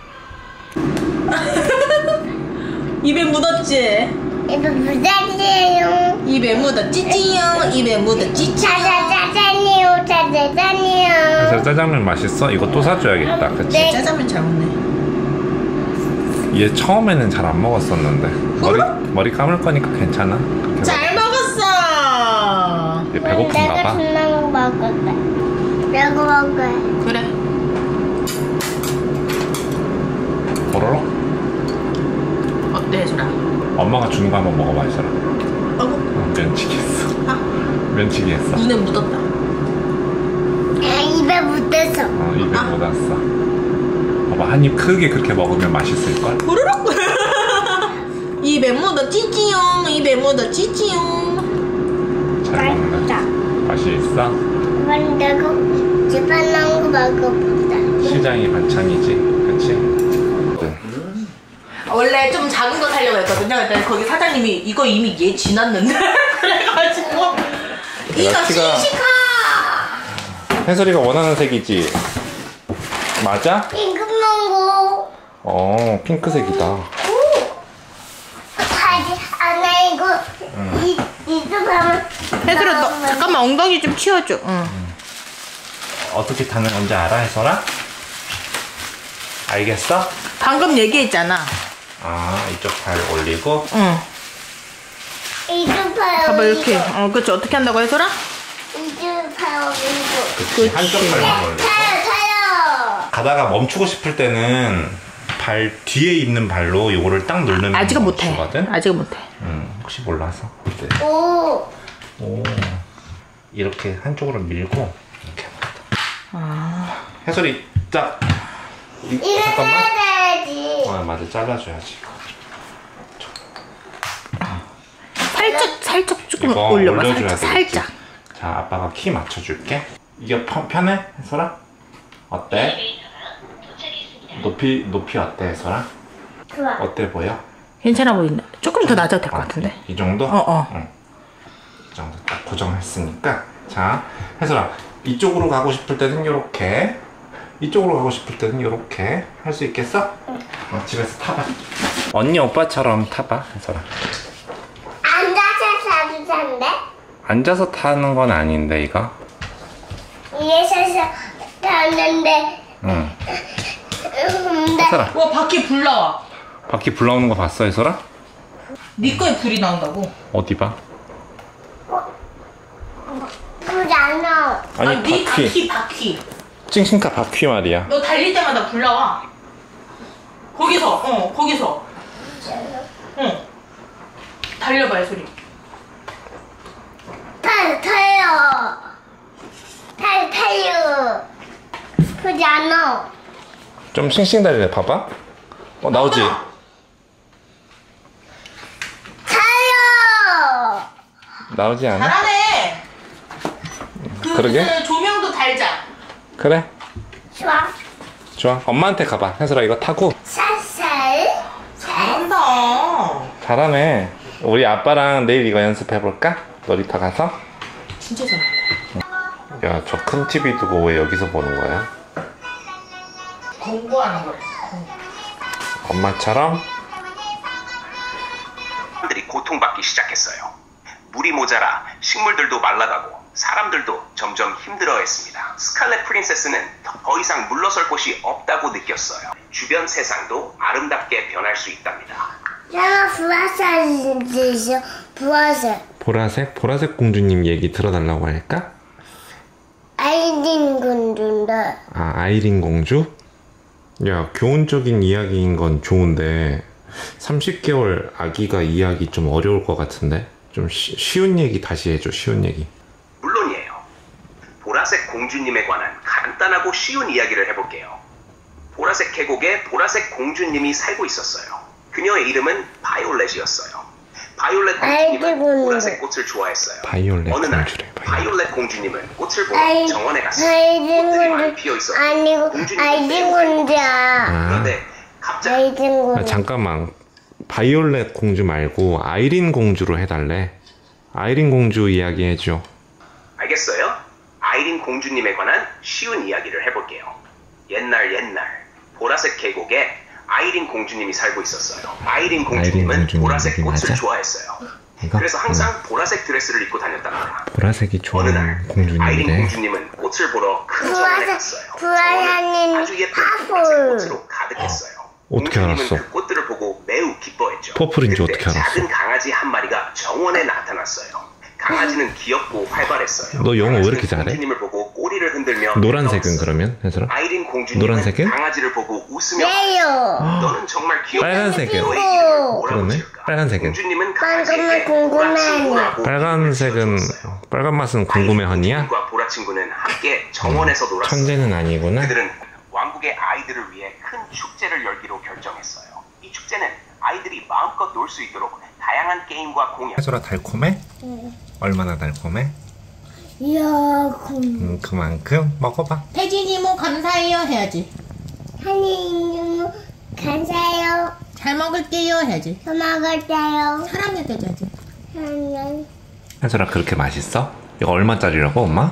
S2: 입에 묻었지?
S3: 이거 부자지예요.
S2: 입에 묻었지지요. 입에 묻었지지요.
S3: 짜자자자니요, 짜자자니요.
S1: 그래서 짜장면 맛있어? 이거 또 사줘야겠다 그치?
S3: 네.
S2: 짜장면 잘 먹네.
S1: 얘 처음에는 잘 안 먹었었는데 머리, 머리 감을 거니까 괜찮아 그렇게
S2: 잘 먹었어.
S1: 얘 배고픈가
S3: 내가
S1: 봐.
S3: 준다는 거 먹을래. 내가 먹을래.
S2: 그래.
S1: 보러로?
S2: 어때 혜솔아?
S1: 엄마가 주는 거 한번 먹어봐 혜솔아.
S2: 어구
S1: 어, 면치기 했어.
S2: 아
S1: 면치기 했어.
S2: 눈에 묻었다.
S3: 아, 입에 묻었어.
S1: 어, 입에 묻었어. 봐봐 한 입 크게 그렇게 먹으면 맛있을걸?
S2: 부르륵. 입에 묻었지지요. 입에 묻었지지요.
S1: 잘 먹네. 맛이 있어?
S3: 이번 내가 집에 나온 거 먹어보자.
S1: 시장이 반찬이지 그치?
S2: 원래 좀 작은 거 사려고 했거든요. 근데 거기 사장님이 이거 이미 얘 지났는데 그래가지고 이거
S1: 키가-
S2: 씩씩하.
S1: 혜솔이가 원하는 색이지? 맞아?
S3: 핑크망고.
S1: 어 핑크색이다.
S3: 바지 안에 이거 이 이쪽 하면.
S2: 혜솔아 너 잠깐만 엉덩이 좀 치워줘. 응.
S1: 어떻게 타는 건지 알아, 혜솔아? 알겠어?
S2: 방금 얘기했잖아.
S1: 아, 이쪽 발 올리고.
S2: 응.
S3: 이쪽 발
S2: 봐봐
S3: 올리고.
S2: 이렇게. 어 그렇지. 어떻게 한다고 혜솔아?
S3: 이쪽 발 올리고.
S1: 그치, 한쪽 발만 올리고.
S3: 타요 타요.
S1: 가다가 멈추고 싶을 때는 발 뒤에 있는 발로 요거를 딱 누르면
S2: 아직은 못해.
S1: 멈추거든?
S2: 아직은 못해.
S1: 응, 혹시 몰라서. 네.
S3: 오.
S1: 오, 이렇게 한쪽으로 밀고 이렇게.
S2: 아.
S1: 혜솔이 딱. 이,
S3: 이거
S1: 잠깐만.
S3: 해야지.
S1: 어, 맞아, 잘라줘야지.
S2: 살짝 살짝 조금
S1: 이거
S2: 올려봐.
S1: 올려줘야
S2: 살짝
S1: 되겠지?
S2: 살짝.
S1: 자, 아빠가 키 맞춰줄게. 이게 편, 편해, 혜솔아? 어때? 높이 높이 어때, 혜솔아?
S3: 좋아.
S1: 어때 보여?
S2: 괜찮아 보인다. 조금 더 낮아도 될 것
S1: 아,
S2: 같은데.
S1: 이 정도?
S2: 어, 어.
S1: 응. 이 정도 딱 고정했으니까. 자, 혜솔아, 이쪽으로 가고 싶을 때는 요렇게, 이쪽으로 가고 싶을 때는 요렇게 할 수 있겠어? 응. 어, 집에서 타봐. 언니 오빠처럼 타봐, 혜솔아.
S3: 앉아서 자도 잔대?
S1: 앉아서 타는 건 아닌데, 이거?
S3: 위에서 탔는데.
S1: 응.
S3: 근데
S1: 혜솔아,
S2: 와 바퀴 불 나와.
S1: 바퀴 불 나오는 거 봤어, 혜솔아?
S2: 네 거에 불이 나온다고.
S1: 어디 봐?
S3: 불이 안 나와.
S1: 아니,
S2: 아니 네
S1: 바퀴.
S2: 바퀴 바퀴.
S1: 찡찡카 바퀴 말이야.
S2: 너 달릴 때마다 불 나와. 거기서 어 거기서. 응. 달려봐요 소리.
S3: 타요 타요. 타요 타요. 불이 안 나와.
S1: 좀 싱싱달리네, 봐봐. 어, 나오지?
S3: 타요.
S1: 나오지 않아?
S2: 잘하네. 그
S1: 그러게?
S2: 무슨 조명도 달자.
S1: 그래,
S3: 좋아.
S1: 좋아. 엄마한테 가봐. 혜솔아, 이거 타고.
S3: 살살.
S2: 잘한다.
S1: 잘하네. 우리 아빠랑 내일 이거 연습해볼까? 놀이터 가서?
S2: 진짜 잘한다.
S1: 야, 저 큰 티비 두고 왜 여기서 보는 거야?
S2: 공부하는 거래.
S1: 엄마처럼?
S9: 사람들이 고통받기 시작했어요. 물이 모자라 식물들도 말라가고 사람들도 점점 힘들어했습니다. 스칼렛 프린세스는 더 이상 물러설 곳이 없다고 느꼈어요. 주변 세상도 아름답게 변할 수 있답니다.
S3: 내가 보라색이죠. 보라색.
S1: 보라색? 보라색 공주님 얘기 들어달라고 할까?
S3: 아이린 군주인데.
S1: 아, 아이린 공주? 야, 교훈적인 이야기인 건 좋은데 삼십 개월 아기가 이해하기 좀 어려울 것 같은데? 좀 쉬, 쉬운 얘기 다시 해줘, 쉬운 얘기.
S9: 물론이에요. 보라색 공주님에 관한 간단하고 쉬운 이야기를 해볼게요. 보라색 계곡에 보라색 공주님이 살고 있었어요. 그녀의 이름은 바이올렛이었어요. 바이올렛 공주님은
S3: 아이고,
S9: 보라색 꽃을 좋아했어요.
S1: 바이올렛
S9: 어느 날
S1: 공주래, 바이올렛.
S9: 바이올렛 공주님은 꽃을 보러
S3: 아이,
S9: 정원에 갔어요.
S3: 아이린
S9: 꽃들이 많이
S3: 군주
S9: 피어 있었고
S3: 아니고
S9: 공주님은
S3: 아이린
S9: 매우 행복했어요.
S3: 군주야.
S1: 아,
S9: 그런데 갑자기
S3: 아이린
S1: 아,
S3: 군주.
S1: 잠깐만. 바이올렛 공주 말고 아이린 공주로 해달래. 아이린 공주 이야기 해줘.
S9: 알겠어요? 아이린 공주님에 관한 쉬운 이야기를 해볼게요. 옛날 옛날 보라색 계곡에 아이린 공주님이 살고 있었어요. 아이린 공주님은
S1: 공주님
S9: 보라색
S1: 얘기
S9: 꽃을
S1: 맞아?
S9: 좋아했어요.
S1: 이거?
S9: 그래서 항상 보라색 드레스를 입고 다녔답니다.
S1: 보라색이
S9: 어느
S1: 좋은
S9: 날 아이린
S1: 공주님이래.
S9: 공주님은 꽃을 보러 큰 정원에 갔어요.
S3: 부활하는
S9: 정원은 아주 예쁜
S3: 파풀.
S9: 보라색 꽃으로 가득했어요.
S1: 어떻게
S9: 공주님은
S1: 알았어?
S9: 그 꽃들을 보고 매우 기뻐했죠.
S1: 퍼플인지
S9: 그때
S1: 어떻게 알았어?
S9: 작은 강아지 한 마리가 정원에 나타났어요. 강아지는 귀엽고 활발했어요.
S1: 너 영어 왜
S9: 강아지는
S1: 이렇게 잘해?
S9: 공주님을 보고 꼬리를 흔들며
S1: 노란색은
S9: 반가웠어요.
S1: 그러면? 혜솔아?
S9: 아이린 공주님은
S1: 노란색은?
S9: 강아지를 보고 웃으며
S3: 왜요?
S9: 너는 정말 귀엽다.
S1: 빨간색은?
S9: 너의 이름을 뭐라고
S1: 그러네.
S9: 지을까?
S1: 빨간색은?
S9: 공주님은
S3: 빨간색은
S9: 강아지에게
S3: 궁금해.
S9: 보라친구라고
S1: 빨간색은
S9: 이름을 지어줬어요.
S1: 빨간 맛은 궁금해 허니야?
S9: 공주님과 보라친구는 함께 정원에서 놀았어요.
S1: 천재는 아니구나.
S9: 그들은 왕국의 아이들을 위해 큰 축제를 열기로 결정했어요. 이 축제는 아이들이 마음껏 놀 수 있도록 다양한 게임과 공연.
S1: 혜솔아 달콤해?
S3: 응.
S1: 얼마나 달콤해?
S3: 이야, 군.
S1: 음, 그만큼 먹어봐.
S2: 태진 이모 감사해요 해야지.
S3: 한이님 감사해요.
S2: 잘 먹을게요 해야지.
S3: 더 먹을게요.
S2: 사랑해도 해야지.
S3: 한이.
S1: 혜솔아 그렇게 맛있어? 이거 얼마짜리라고 엄마?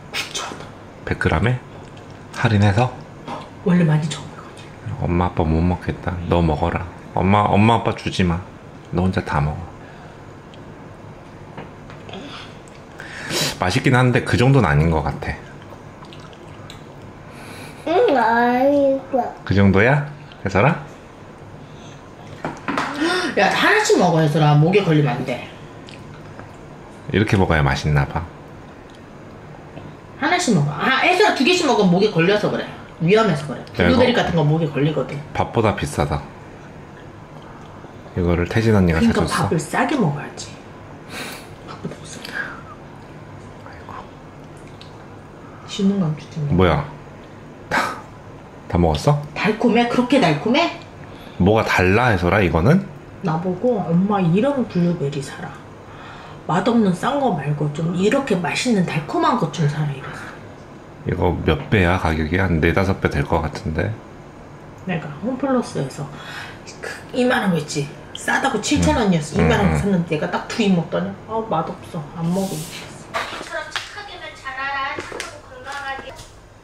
S1: 백 그램에? 할인해서?
S2: 원래 많이 줘 먹어야지.
S1: 엄마 아빠 못 먹겠다. 너 먹어라. 엄마 엄마 아빠 주지 마. 너 혼자 다 먹어. 맛있긴 한데 그 정도는 아닌 것 같아.
S3: 응, 아이고.
S1: 그 정도야? 혜설아?
S2: 야, 하나씩 먹어, 혜설아. 목에 걸리면 안 돼.
S1: 이렇게 먹어야 맛있나 봐.
S2: 하나씩 먹어. 아, 혜설아 두 개씩 먹으면 목에 걸려서 그래. 위험해서 그래. 블루베리 같은 거 목에 걸리거든.
S1: 밥보다 비싸다. 이거를 태진 언니가
S2: 그러니까
S1: 사줬어.
S2: 밥을 싸게 먹어야지. 밥보다 비싸다.
S1: 아이고.
S2: 쉬는 건 주지.
S1: 뭐야? 다, 다 먹었어?
S2: 달콤해? 그렇게 달콤해?
S1: 뭐가 달라 해서라 이거는?
S2: 나보고 엄마 이런 블루베리 사라. 맛없는 싼 거 말고 좀 이렇게 맛있는 달콤한 것 좀 사라 이랬어.
S1: 이거 몇 배야 가격이? 한 네다섯 배 될 것 같은데.
S2: 내가 홈플러스에서 그 이만한 거 있지? 싸다고 칠천 원이었어.
S1: 음.
S2: 이만한 거 샀는데 내가 딱 두 입 먹더니 아 맛없어. 안 먹으면
S7: 이처럼 착하게만 자라라. 착하고 건강하게.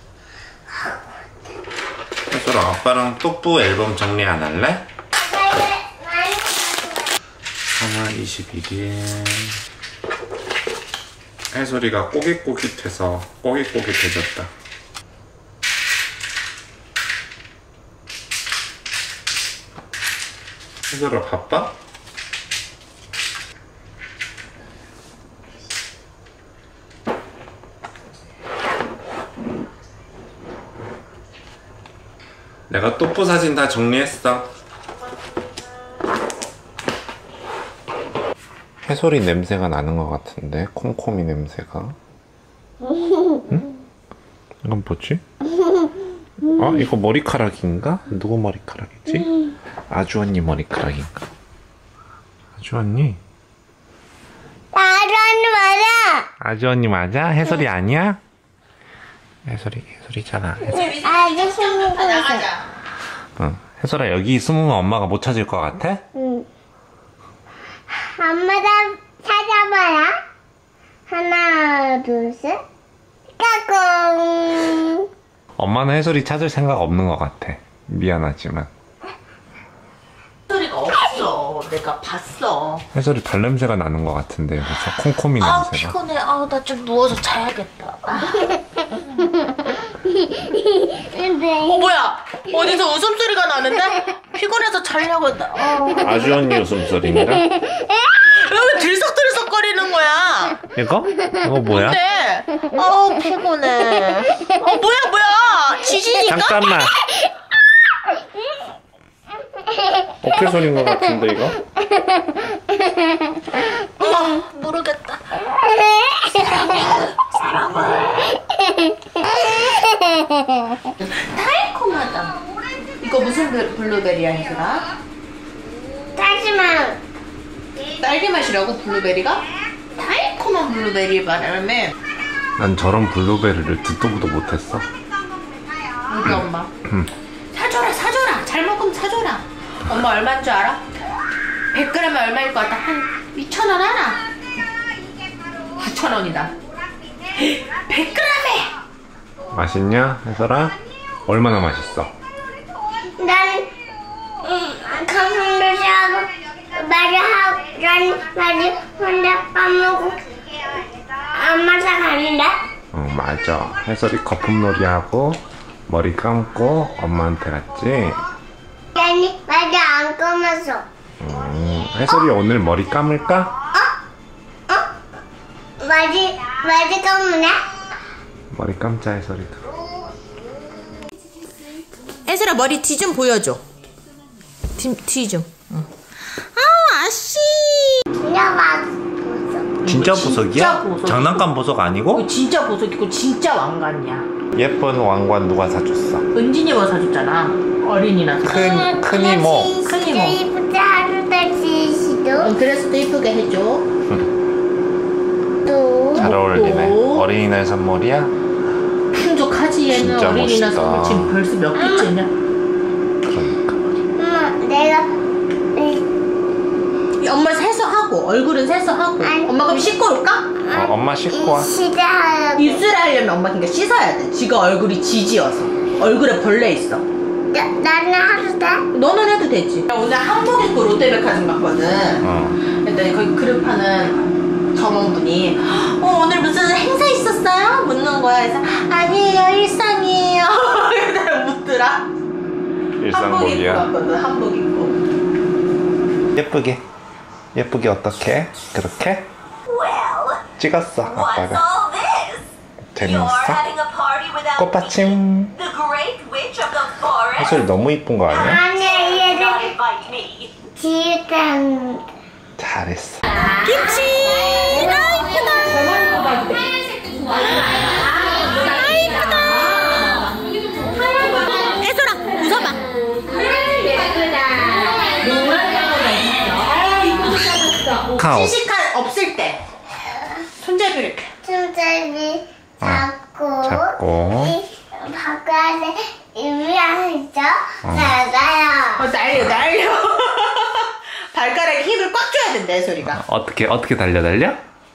S1: 혜솔아 아빠랑 또뿌 앨범 정리 안 할래? 삼월 이십일 일 혜솔이가 꼬깃꼬깃해서 꼬깃꼬깃해졌다. 혜솔아 바빠? 내가 또뿌 사진 다 정리했어. 해솔이 냄새가 나는 것 같은데 콩콩이 냄새가. 응? 이건 뭐지? 아 이거 머리카락인가? 누구 머리카락이지? 아주 언니 머리카락인가? 아주 언니?
S3: 아주 언니 맞아.
S1: 아주 언니 맞아? 해솔이 아니야? 해솔이 해솔이잖아. 해솔이.
S3: 아주 숨고
S2: 나가자.
S1: 응. 해솔아 여기 숨으면 엄마가 못 찾을 것 같아?
S3: 응. 엄마가 찾아봐라. 하나, 둘, 셋. 까꿍.
S1: 엄마는 해솔이 찾을 생각 없는 것 같아. 미안하지만.
S2: 소리가 없어. 내가 봤어.
S1: 해솔이 발냄새가 나는 것 같은데 그래서 콩콩이
S7: 아
S1: 냄새가.
S7: 피곤해. 아 나 좀 누워서 자야겠다.
S3: 근데
S2: 어 뭐야? 어디서 웃음소리가 나는데? 피곤해서 자려고 했다. 어.
S1: 아주 언니 웃음소리인가?
S2: 왜 들썩들썩거리는 거야?
S1: 이거? 이거 뭐야?
S2: 근데
S7: 아 피곤해.
S2: 어 뭐야 뭐야? 지진인가?
S1: 잠깐만. 어깨 소리인 것 같은데 이거?
S7: 어 모르겠다.
S2: 달콤하다. 이거 무슨 블- 블루베리야 혜솔아?
S3: 다시마.
S2: 딸기 맛이라고 블루베리가? 달콤한 블루베리 바람에
S1: 난 저런 블루베리를 듣도 보도 못했어.
S2: 우리 엄마 사줘라 사줘라 잘 먹으면 사줘라. 엄마 얼마인 줄 알아? 백 그램에 얼마일 것 같아? 한 이천 원 하나? 구천 원이다. 백 그램에
S1: 맛있냐 해설아? 얼마나 맛있어?
S3: 난 음, 감성도 하고 말하고 난 말이 혼자 밥 먹고 엄마 다 가는데.
S1: 어 맞아. 해설이 거품놀이 하고 머리 감고 엄마한테 갔지?
S3: 아니 말이 안 감았어.
S1: 음, 해설이 오늘 머리 감을까?
S3: 말이 말이 감으네.
S1: 머리 감자 해설이도.
S2: 혜슬아 머리 뒤 좀 보여줘. 뒤, 뒤 좀. 어. 아 아씨.
S3: 진짜 맛있어.
S1: 진짜
S2: 진짜
S1: 보석이야?
S2: 보석.
S1: 장난감 보석 아니고?
S2: 이거 진짜 보석이고 진짜 왕관이야.
S1: 예쁜 왕관 누가 사줬어?
S2: 은진이가 사줬잖아. 어린이라서.
S1: 큰, 큰 이모.
S2: 큰 이모.
S3: 이쁘다 하루다 지시도
S2: 응, 그래서 또 이쁘게 해줘.
S3: 또
S1: 잘 어울리네.
S2: 오.
S1: 어린이날 선물이야?
S2: 풍족하지 얘는.
S1: 진짜
S2: 어린이날
S1: 멋있다.
S2: 선물 지금 벌써 몇 개째냐?
S1: 그러니까.
S3: 엄마 내가 이-
S2: 엄마 세수하고 얼굴은 세수하고.
S3: 아니.
S2: 엄마 그럼 씻고 올까?
S1: 어, 엄마 씻고 와.
S3: 시대하려고
S2: 입술 하려면 엄마 그러니까 씻어야 돼. 지가 얼굴이 지지여서. 얼굴에 벌레 있어.
S3: 나, 나는 하루다.
S2: 너는 해도 되지. 오늘 한복 입고 롯데백화점 갔거든.
S1: 어.
S2: 그랬더니 거기 그릇 파는 점원분이 어, 오늘 무슨 행사 있었어요? 묻는 거야. 그래서 아니에요, 일상이에요. 이러다 묻더라.
S1: 일상복이야.
S2: 한복 입고 왔거든, 한복 입고.
S1: 예쁘게 예쁘게 어떻게? 그렇게? 찍었어 아빠가. 재밌어? 꽃받침. 해솔이 너무 이쁜 거 아니야?
S3: 아니, 얘는 지금
S1: 잘했어.
S7: 김치! 아, 이쁘다! 아, 이쁘다! 애솔아, 웃어봐.
S1: 카오.
S2: 시식할 없을 때 손잡이 이렇게.
S3: 손잡이 잡고
S1: 잡고.
S3: 이 바깥에 입이하죠. 나가요.
S2: 어, 날려, 날려. 발가락에 힘을 꽉 줘야 된다, 애솔이가.
S1: 어떻게 어떻게 달려 달려?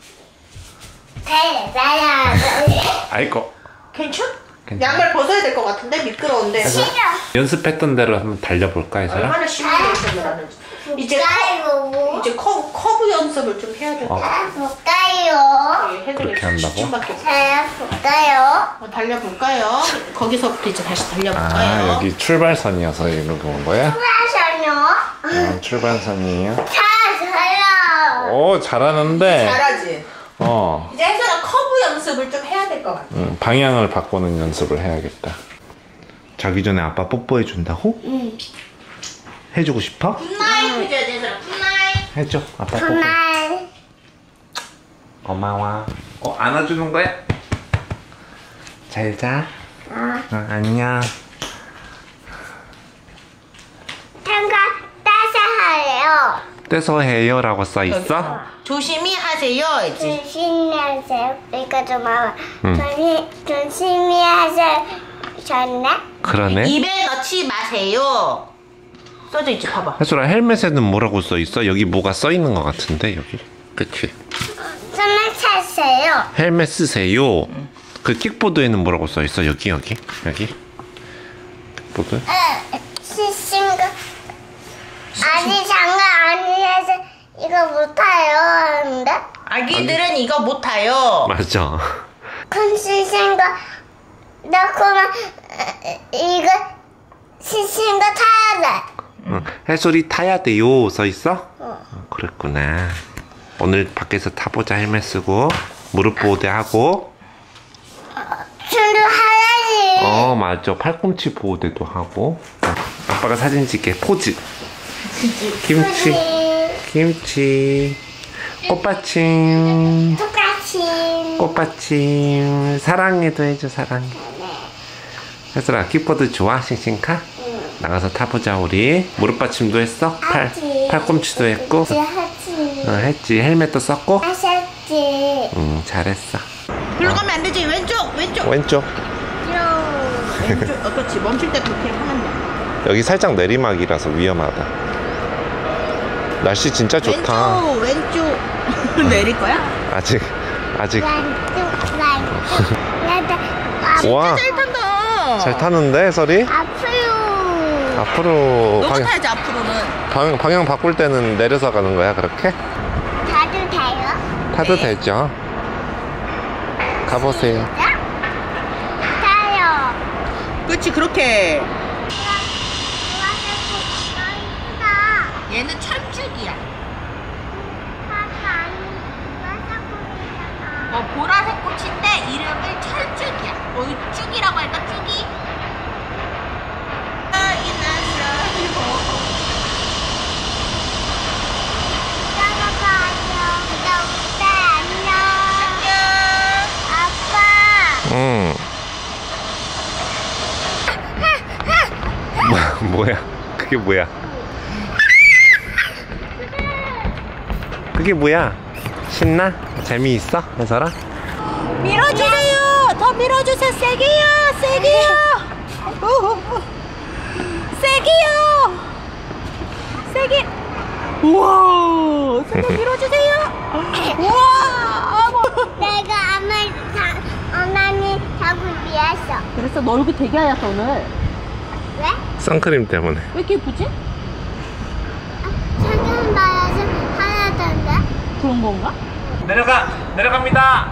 S3: 달려, 달려.
S1: 아이고.
S2: 괜찮?
S1: 괜찮아.
S2: 양말 벗어야 될 것 같은데 미끄러운데.
S3: 싫어.
S1: 연습했던 대로 한번 달려볼까 해서.
S2: 얼마나 시뮬레이션을 하는지. 이제 커, 이제 커, 커브 연습을 좀 해야 될 것 같아.
S3: 볼까요?
S1: 그렇게 한다고?
S3: 잘 볼까요?
S2: 어, 달려볼까요? 거기서부터 이제 다시 달려볼까요?
S1: 아 여기 출발선이어서 이러고 온 거야?
S3: 출발선요?
S1: 어, 출발선이에요.
S3: 잘해요.
S1: 오 잘하는데.
S2: 잘하지?
S1: 어.
S2: 이제 혜솔아 커브 연습을 좀 해야 될 것 같아.
S1: 응, 방향을 바꾸는 연습을 해야겠다. 자기 전에 아빠 뽀뽀해 준다고? 응. 해주고 싶어?
S2: 굿나잇 해줘야 돼, 혜솔아. 굿나잇.
S1: 해줘. 아빠 뽀뽀.
S3: 그만.
S1: 고마워. 어 안아주는 거야? 잘 자.
S3: 어.
S1: 어, 안녕.
S3: 잠깐 따사하래요.
S1: 떼서 해요라고 써 있어?
S2: 조심히 하세요, 이제.
S3: 조심히 하세요. 이거 좀 봐봐.
S1: 응.
S3: 조심, 조심히 하세요. 좋네?
S1: 그러네.
S2: 입에 넣지 마세요. 써져 있지, 봐봐.
S1: 혜솔아 헬멧에는 뭐라고 써 있어? 여기 뭐가 써 있는 것 같은데 여기. 그치?
S3: 손을 차세요.
S1: 헬멧 쓰세요. 응. 그 킥보드에는 뭐라고 써 있어? 여기 여기 여기. 킥보드.
S3: 시신가 아니 장난 아니해서 이거 못 타요 하는데
S2: 아기들은 이거 못 타요.
S1: 맞아.
S3: 큰 시신가 넣고만 이거 시신가 타야 돼.
S1: 응. 해솔이 타야 돼요 써 있어? 어. 그랬구나. 오늘 밖에서 타보자. 헬멧 쓰고 무릎 보호대 하고.
S3: 춤도 하야지.
S1: 어 맞아. 팔꿈치 보호대도 하고. 아빠가 사진 찍게. 포즈. 김치. 김치. 꽃받침.
S3: 똑같이.
S1: 꽃받침. 사랑해도 해줘. 사랑해. 혜솔아 킥보드 좋아? 싱싱카?
S3: 응.
S1: 나가서 타보자 우리. 무릎 받침도 했어? 팔,
S3: 하지.
S1: 팔꿈치도 했고.
S3: 하지 하지.
S1: 어, 했지. 헬멧도 썼고.
S3: 하셨지.
S1: 응 잘했어.
S2: 글로 가면 안 되지. 왼쪽, 왼쪽.
S1: 왼쪽.
S2: 왼쪽. 어, 그렇지. 멈출 때 그렇게 하면 돼.
S1: 여기 살짝 내리막이라서 위험하다. 날씨 진짜 좋다.
S2: 왼쪽, 왼쪽. 내릴 거야?
S1: 아직 아직.
S3: 왼쪽 왼쪽.
S1: 와
S2: 잘 탄다.
S1: 잘 타는데 해설이?
S3: 앞으로.
S1: 앞으로
S2: 너무
S1: 방향,
S2: 타야지, 앞으로는.
S1: 방, 방향 바꿀 때는 내려서 가는 거야 그렇게?
S3: 가도 돼요?
S1: 타도 되죠. 가보세요.
S3: 타요.
S2: 그렇지, 그렇게. 얘는 철쭉이야. 어, 보라색 꽃인데 이름을 철쭉이야. 어, 이 쭉이라고 할까? 쭉이? 아,
S1: 응. 뭐, 뭐야? 그게 뭐야? 그게 뭐야? 신나? 재미있어? 혜설아?
S7: 밀어주세요. 더 밀어주세요. 세게요. 세게요. 세게요. 세게. 우와. 세게 밀어주세요. 우와.
S3: 내가 엄마 자, 엄마니 자고 미웠어.
S7: 그래서 너 얼굴 되게 하얗다 오늘.
S3: 왜?
S1: 선크림 때문에.
S7: 왜 이렇게 예쁘지?
S3: 사진 봐야지 하얗던데.
S7: 그런 건가?
S1: 내려가 내려갑니다.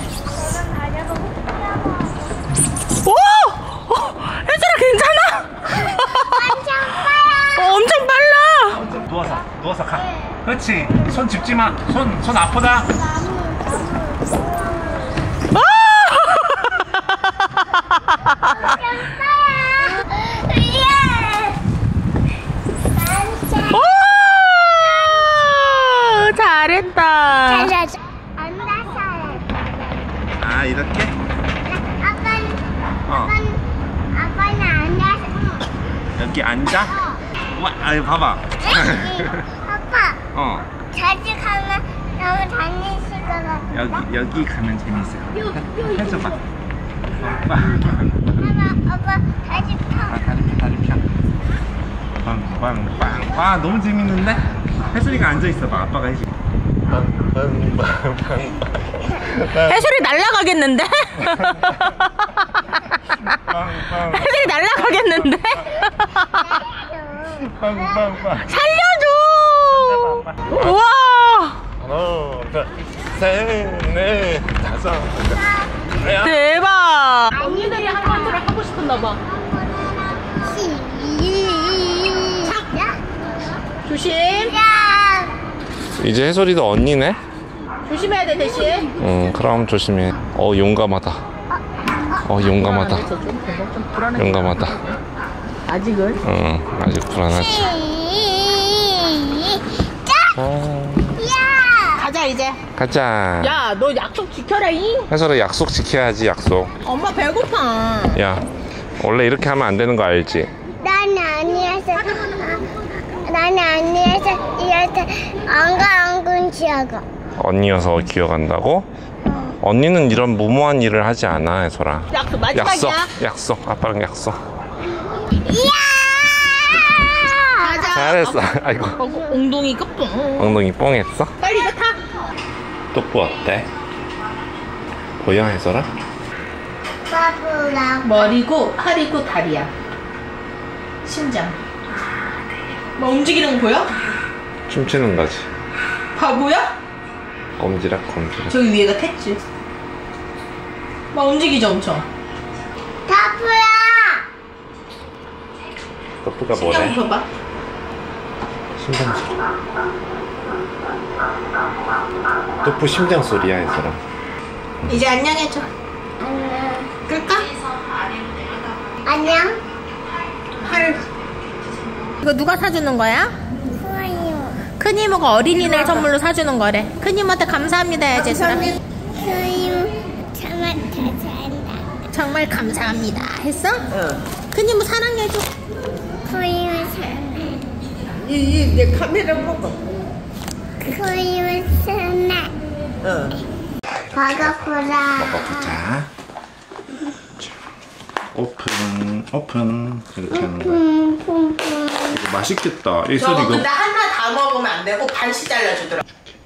S2: 오! 어, 혜솔아 괜찮아? 어, 엄청 빨라.
S1: 누워서 누워서 가. 그렇지. 손 짚지 마. 손 손 아프다.
S2: 오! 잘했다.
S1: 아 이렇게?
S3: 아빠는,
S1: 어.
S3: 아빠는, 아빠는 앉아서.
S1: 여기 앉아? 와, 아이 봐봐.
S3: 아빠,
S1: 어.
S3: 자주 가면 너무 다니실 것 같아.
S1: 여기 여기 가면 재밌을 것 같아. 해줘봐. 아빠.
S3: 아빠, 아빠, 다시 타.
S1: 아, 다리 펴, 다리 펴. 빵빵빵. 와, 너무 재밌는데? 혜슬이가 앉아 있어봐. 아빠가 해줄게. 빵빵빵빵.
S2: 혜솔이 날아가겠는데? 혜솔이 날아가겠는데?
S1: 빵빵빵.
S2: 살려줘! 우와!
S1: 하나, 둘, 셋, 넷, 다섯.
S2: 대박! 언니들이 한 컨트롤 하고 싶었나봐. 조심.
S1: 이제 혜솔이도 언니네?
S2: 조심해야 돼 대신.
S1: 응, 그럼 조심해. 어, 용감하다. 어, 용감하다. 용감하다.
S2: 아직은?
S1: 응, 아직 불안하지. 아,
S2: 가자 이제.
S1: 가자.
S2: 야, 너 약속 지켜라 잉.
S1: 혜솔아 약속 지켜야지, 약속.
S2: 엄마 배고파.
S1: 야, 원래 이렇게 하면 안 되는 거 알지?
S3: 나는 아니어서, 나는 아니어서, 이렇게 엉강엉근 지어가.
S1: 언니여서 기억한다고? 언니는 이런 무모한 일을 하지 않아, 혜솔아.
S2: 약속 마지막이야.
S1: 약속, 약속. 아빠랑 약속.
S2: 가자.
S1: 잘했어. 아이고.
S2: 어, 엉덩이가 뻥.
S1: 엉덩이 뻥했어?
S2: 빨리 이거 타.
S1: 또뿌 어때? 보여, 혜솔아?
S3: 바보랑.
S2: 머리고 팔이고 다리야. 심장. 뭐 움직이는 거 보여?
S1: 춤추는 거지.
S2: 바보야?
S1: 꼼지락, 꼼지락.
S2: 저기 위에가 택지. 막 움직이죠 엄청.
S3: 바보야.
S1: 또뿌가
S2: 심장
S1: 뭐래?
S2: 봐봐.
S1: 심장 소리. 또뿌 심장 소리야, 혜솔아.
S2: 이제 안녕해줘.
S3: 안녕.
S2: 끌까?
S3: 안녕.
S2: 팔. 이거 누가 사주는 거야?
S3: 좋아요.
S2: 큰 이모가 어린이날 선물로 사주는 거래. 큰 이모한테 감사합니다 해야지.
S3: 좋아요. 정말 감사합니다.
S2: 정말 감사합니다 했어? 응. 큰 이모 사랑해줘.
S3: 좋아요. 사랑해.
S2: 이내 카메라 먹어.
S3: 좋아요. 사랑해.
S2: 응.
S3: 먹어보라.
S1: 먹어보자. 오픈, 오픈. 이렇게 하는 거야.
S3: 음, 음, 음.
S1: 이거 맛있겠다. 혜솔
S2: 저거
S1: 이거.
S2: 근데 하나 다 먹으면 안 되고 반씩 잘라주더라.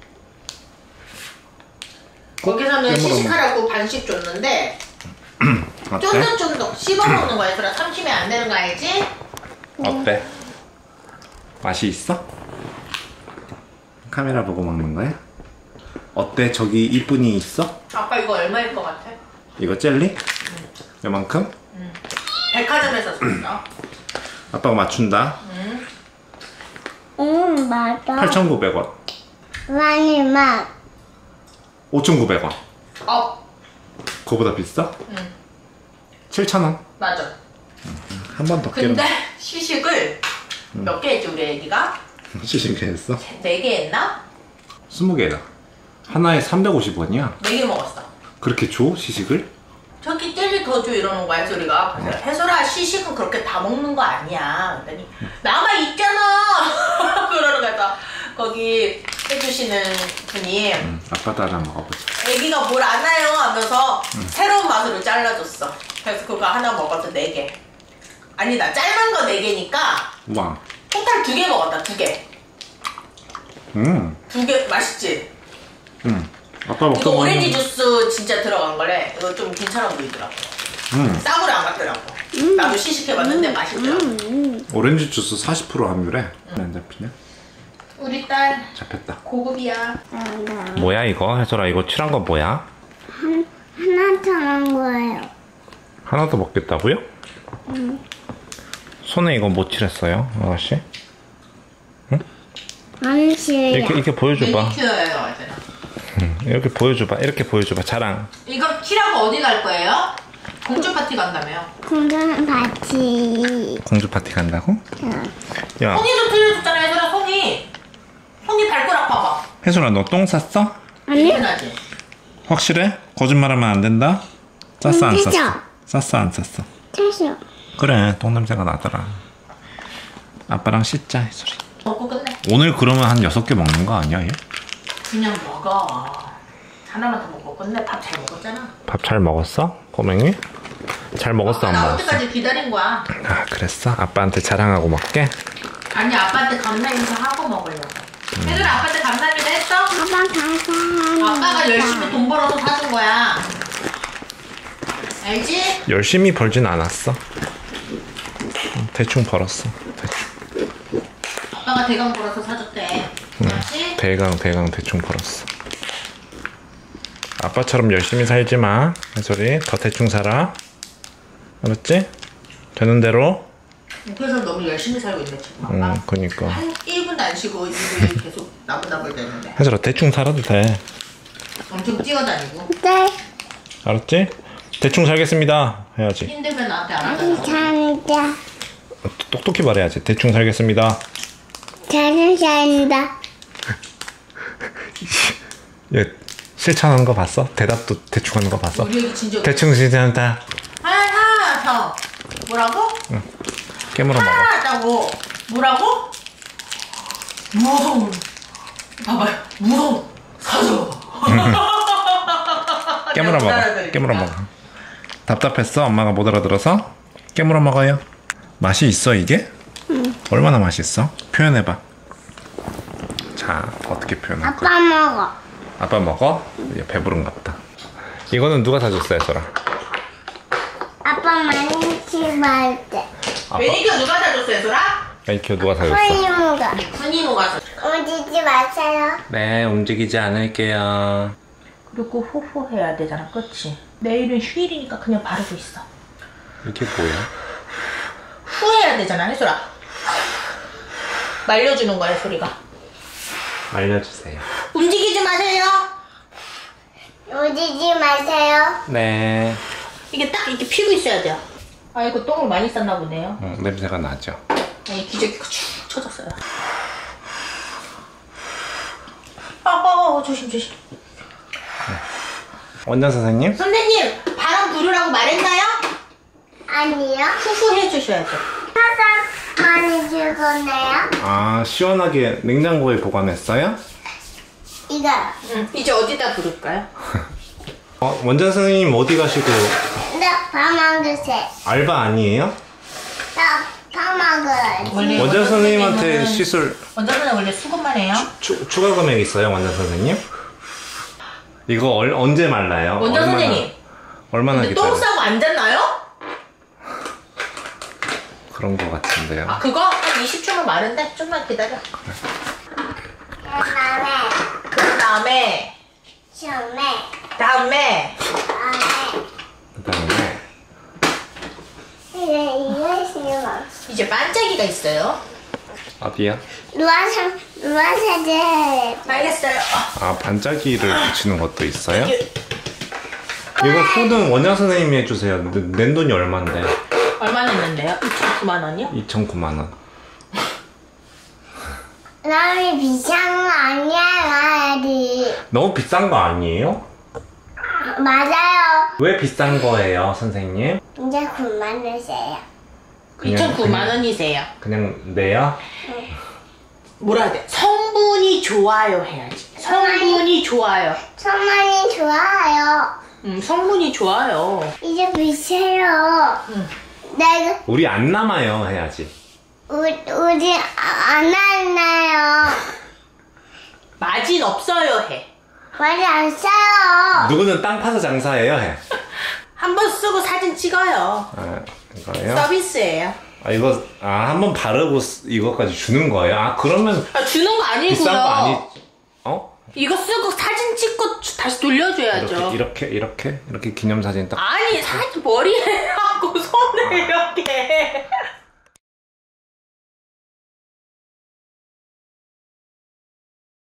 S2: 거기서는
S1: 깨물어
S2: 시식하라고 반씩 줬는데
S1: 어때?
S2: 쫀득쫀득 씹어 먹는 거야. 얘들아 삼키면 안 되는 거 알지?
S1: 어때? 맛이 있어? 카메라 보고 먹는 거야? 어때? 저기 이쁜이 있어?
S2: 아빠 이거 얼마일 것 같아?
S1: 이거 젤리? 요만큼?
S2: 응. 백화점에서 샀어.
S1: 아빠가 맞춘다.
S2: 응.
S3: 음, 맞아.
S1: 팔천구백 원.
S3: 많이 맛.
S1: 오천구백 원.
S2: 어.
S1: 그거보다 비싸?
S2: 응.
S1: 칠천 원.
S2: 맞아.
S1: 한 번 더 깨는.
S2: 근데 시식을
S1: 응.
S2: 몇 개 했지 우리 애기가?
S1: 시식을 했어?
S2: 네 개 했나?
S1: 스무 개다. 하나에 삼백오십 원이야.
S2: 네 개 먹었어.
S1: 그렇게 줘? 시식을?
S2: 저기 젤리 더 줘 이러는 거야 혜솔이가. 그래서 혜솔아 시식은 그렇게 다 먹는 거 아니야. 그랬더니 남아 있잖아. 그러는 거야. 거기 해주시는 분이
S1: 응, 아빠도 하나 먹어보자.
S2: 애기가 뭘 안 해요 하면서
S1: 응.
S2: 새로운 맛으로 잘라줬어. 그래서 그거 하나 먹어서 네 개. 아니다 짧은 거 네 개니까
S1: 우와.
S2: 토탈 두 개 먹었다. 두 개.
S1: 음.
S2: 두 개 맛있지?
S1: 음. 아빠 먹다
S2: 이거
S1: 보니.
S2: 오렌지 주스 진짜 들어간 거래. 이거 좀 괜찮아 보이더라고.
S1: 음.
S2: 싸구려 안 같더라고. 나도 시식해봤는데 맛있더라고.
S1: 오렌지 주스 사십 퍼센트 함유래. 안 잡히냐?
S2: 우리 딸
S1: 잡혔다.
S2: 고급이야.
S1: 뭐야 이거? 혜솔아 이거 칠한 거 뭐야?
S3: 한, 하나 더 거예요.
S1: 하나 더 먹겠다고요?
S3: 응.
S1: 손에 이거 못 칠했어요, 아가씨? 응?
S3: 안 싫어요.
S1: 이렇게 이렇게 보여줘봐.
S2: 매니큐어예요, 맞아.
S1: 응, 이렇게 보여줘봐. 이렇게 보여줘봐. 자랑.
S2: 이거 키라고 어디 갈 거예요? 공주 파티 간다며요.
S3: 공주는 같이.
S1: 공주 파티 간다고?
S3: 응.
S1: 야,
S2: 송이도 틀려줬잖아, 혜솔아, 송이. 송이 발가락 봐봐.
S1: 혜솔아 너 똥 쌌어?
S3: 아니?
S2: 당연하지.
S1: 확실해? 거짓말하면 안 된다. 쌌어 안
S3: 응,
S1: 쌌어? 쌌어 안 쌌어?
S3: 됐어.
S1: 그래, 똥 냄새가 나더라. 아빠랑 씻자, 혜솔이.
S2: 먹고 끝내.
S1: 오늘 그러면 한 여섯 개 먹는 거 아니야, 얘?
S2: 그냥 먹어. 하나만 더 먹고 끝내. 밥 잘 먹었잖아.
S1: 밥 잘 먹었어? 꼬맹이? 잘 먹었어, 안
S2: 나올
S1: 먹었어?
S2: 때까지 기다린 거야.
S1: 아, 그랬어? 아빠한테 자랑하고 먹게?
S2: 아니, 아빠한테 감사 인사하고 먹으려고. 혜솔아, 아빠한테 감사 인사 했어?
S3: 아빠 감사합니다.
S2: 아빠가 열심히 돈 벌어서 사준 거야. 알지?
S1: 열심히 벌진 않았어. 음, 대충 벌었어. 대충.
S2: 아빠가 대강 벌어서 사줬대. 알지?
S1: 대강 대강 대충 벌었어. 아빠처럼 열심히 살지 마. 혜솔이 더 대충 살아. 알았지? 되는 대로.
S2: 그래서 너무 열심히 살고 있네 지금 아빠.
S1: 응, 그니까.
S2: 한 일 분도 안 쉬고 일을 계속 나불나불 대는데.
S1: 혜솔아 대충 살아도 돼.
S2: 엄청 뛰어다니고.
S3: 네.
S1: 알았지? 대충 살겠습니다 해야지.
S2: 힘들면 나한테 알아달라고.
S3: 감사합니다.
S1: 똑똑히 말해야지. 대충 살겠습니다.
S3: 감사합니다.
S1: 얘 실천하는 거 봤어? 대답도 대충 하는 거 봤어?
S2: 우리 애기 진짜.
S1: 대충 실천한다.
S2: 하하 형. 뭐라고?
S1: 깨물어 먹어.
S2: 하다고. 뭐라고? 무서운. 봐봐요. 무서운. 사줘.
S1: 깨물어 먹어. 깨물어 먹어. 답답했어? 엄마가 못 알아들어서? 깨물어 먹어요. 맛이 있어 이게?
S3: 응.
S1: 얼마나 맛있어? 표현해봐. 자, 어떻게 표현할 거야?
S3: 아빠 먹어.
S1: 아빠 먹어? 얘 배부른갑다. 이거는 누가 사줬어요, 혜솔아?
S3: 아빠 많이 치마할 때.
S2: 매니큐어 누가 사줬어요, 소라?
S1: 매니큐어 누가 사줬어?
S3: 손이모가.
S2: 손이모가 사줬어.
S3: 움직이지 마세요.
S1: 네, 움직이지 않을게요.
S2: 그리고 호호 해야 되잖아, 그치? 내일은 휴일이니까 그냥 바르고 있어.
S1: 이게 뭐야?
S2: 후 해야 되잖아, 혜솔아. 말려주는 거야, 소리가.
S1: 알려주세요.
S2: 움직이지 마세요.
S3: 움직이지 마세요.
S1: 네.
S2: 이게 딱 이렇게 피고 있어야 돼요. 아이고, 똥을 많이 쌌나 보네요.
S1: 응, 냄새가 나죠?
S2: 아니, 기저귀가 축 쳐졌어요. 아, 어, 어, 조심, 조심.
S1: 원장 선생님?
S2: 선생님, 바람 부르라고 말했나요?
S3: 아니요.
S2: 후후 해주셔야죠.
S3: 사장 많이 주거네요.
S1: 아, 시원하게 냉장고에 보관했어요?
S3: 이거.
S2: 응. 이제 어디다 부를까요?
S1: 어, 원장 선생님 어디 가시고
S3: 나 밥 먹으세요.
S1: 알바 아니에요?
S3: 나밥 먹어야지.
S2: 원래
S1: 원장 선생님한테
S2: 선생님은-
S1: 시술
S2: 원장 선생님 원래 수급만 해요.
S1: 추, 추가 금액 있어요, 원장 선생님? 이거 얼, 언제 말라요?
S2: 원장
S1: 얼마나,
S2: 선생님.
S1: 얼마나
S2: 근데 똥
S1: 기다려?
S2: 싸고 앉았나요?
S1: 그런 거 같은데요.
S2: 아, 그거 한 이십 초면 마른데 좀만 기다려.
S3: 그다음에
S2: 그 다음에
S3: 처음에
S2: 다음에
S3: 다음에
S1: 그 다음에
S3: 이제 이거 신경.
S2: 이제 반짝이가 있어요.
S1: 어디야?
S3: 루아사 루아사제.
S2: 알겠어요.
S1: 아, 반짝이를 붙이는 것도 있어요? 이거 후는 원장 선생님이 해주세요. 낸 돈이 얼만데?
S2: 얼마 냈는데요? 이천구만 원이요?
S1: 이천구만 원.
S3: 남이 비싼 거 아니야, 나야지.
S1: 너무 비싼 거 아니에요?
S3: 맞아요.
S1: 왜 비싼 거예요, 선생님?
S3: 이제 그만두세요.
S1: 그냥-
S2: 이천구만 원이세요.
S1: 그냥 내요?
S2: 뭐라 해야 돼? 성분이 좋아요 해야지. 성분이 좋아요.
S3: 천만이 좋아요.
S2: 음, 성분이 좋아요.
S3: 이제 비싸요.
S2: 응.
S3: 내가
S1: 우리 안 남아요 해야지.
S3: 우리 우리 안 할래요.
S2: 마진 없어요 해.
S3: 말이 안 써요.
S1: 누구는 땅 파서 장사해요 해.
S2: 한 번 쓰고 사진 찍어요.
S1: 아, 이거요?
S2: 서비스예요.
S1: 아 이거 아 한번 바르고 쓰- 이거까지 주는 거예요? 아 그러면
S2: 아, 주는 거 아니고요.
S1: 비싼 거 아니? 어?
S2: 이거 쓰고 사진 찍고 주- 다시 돌려줘야죠.
S1: 이렇게 이렇게 이렇게 이렇게 기념사진 딱.
S2: 아니 사진 머리에 하고 손에 이렇게.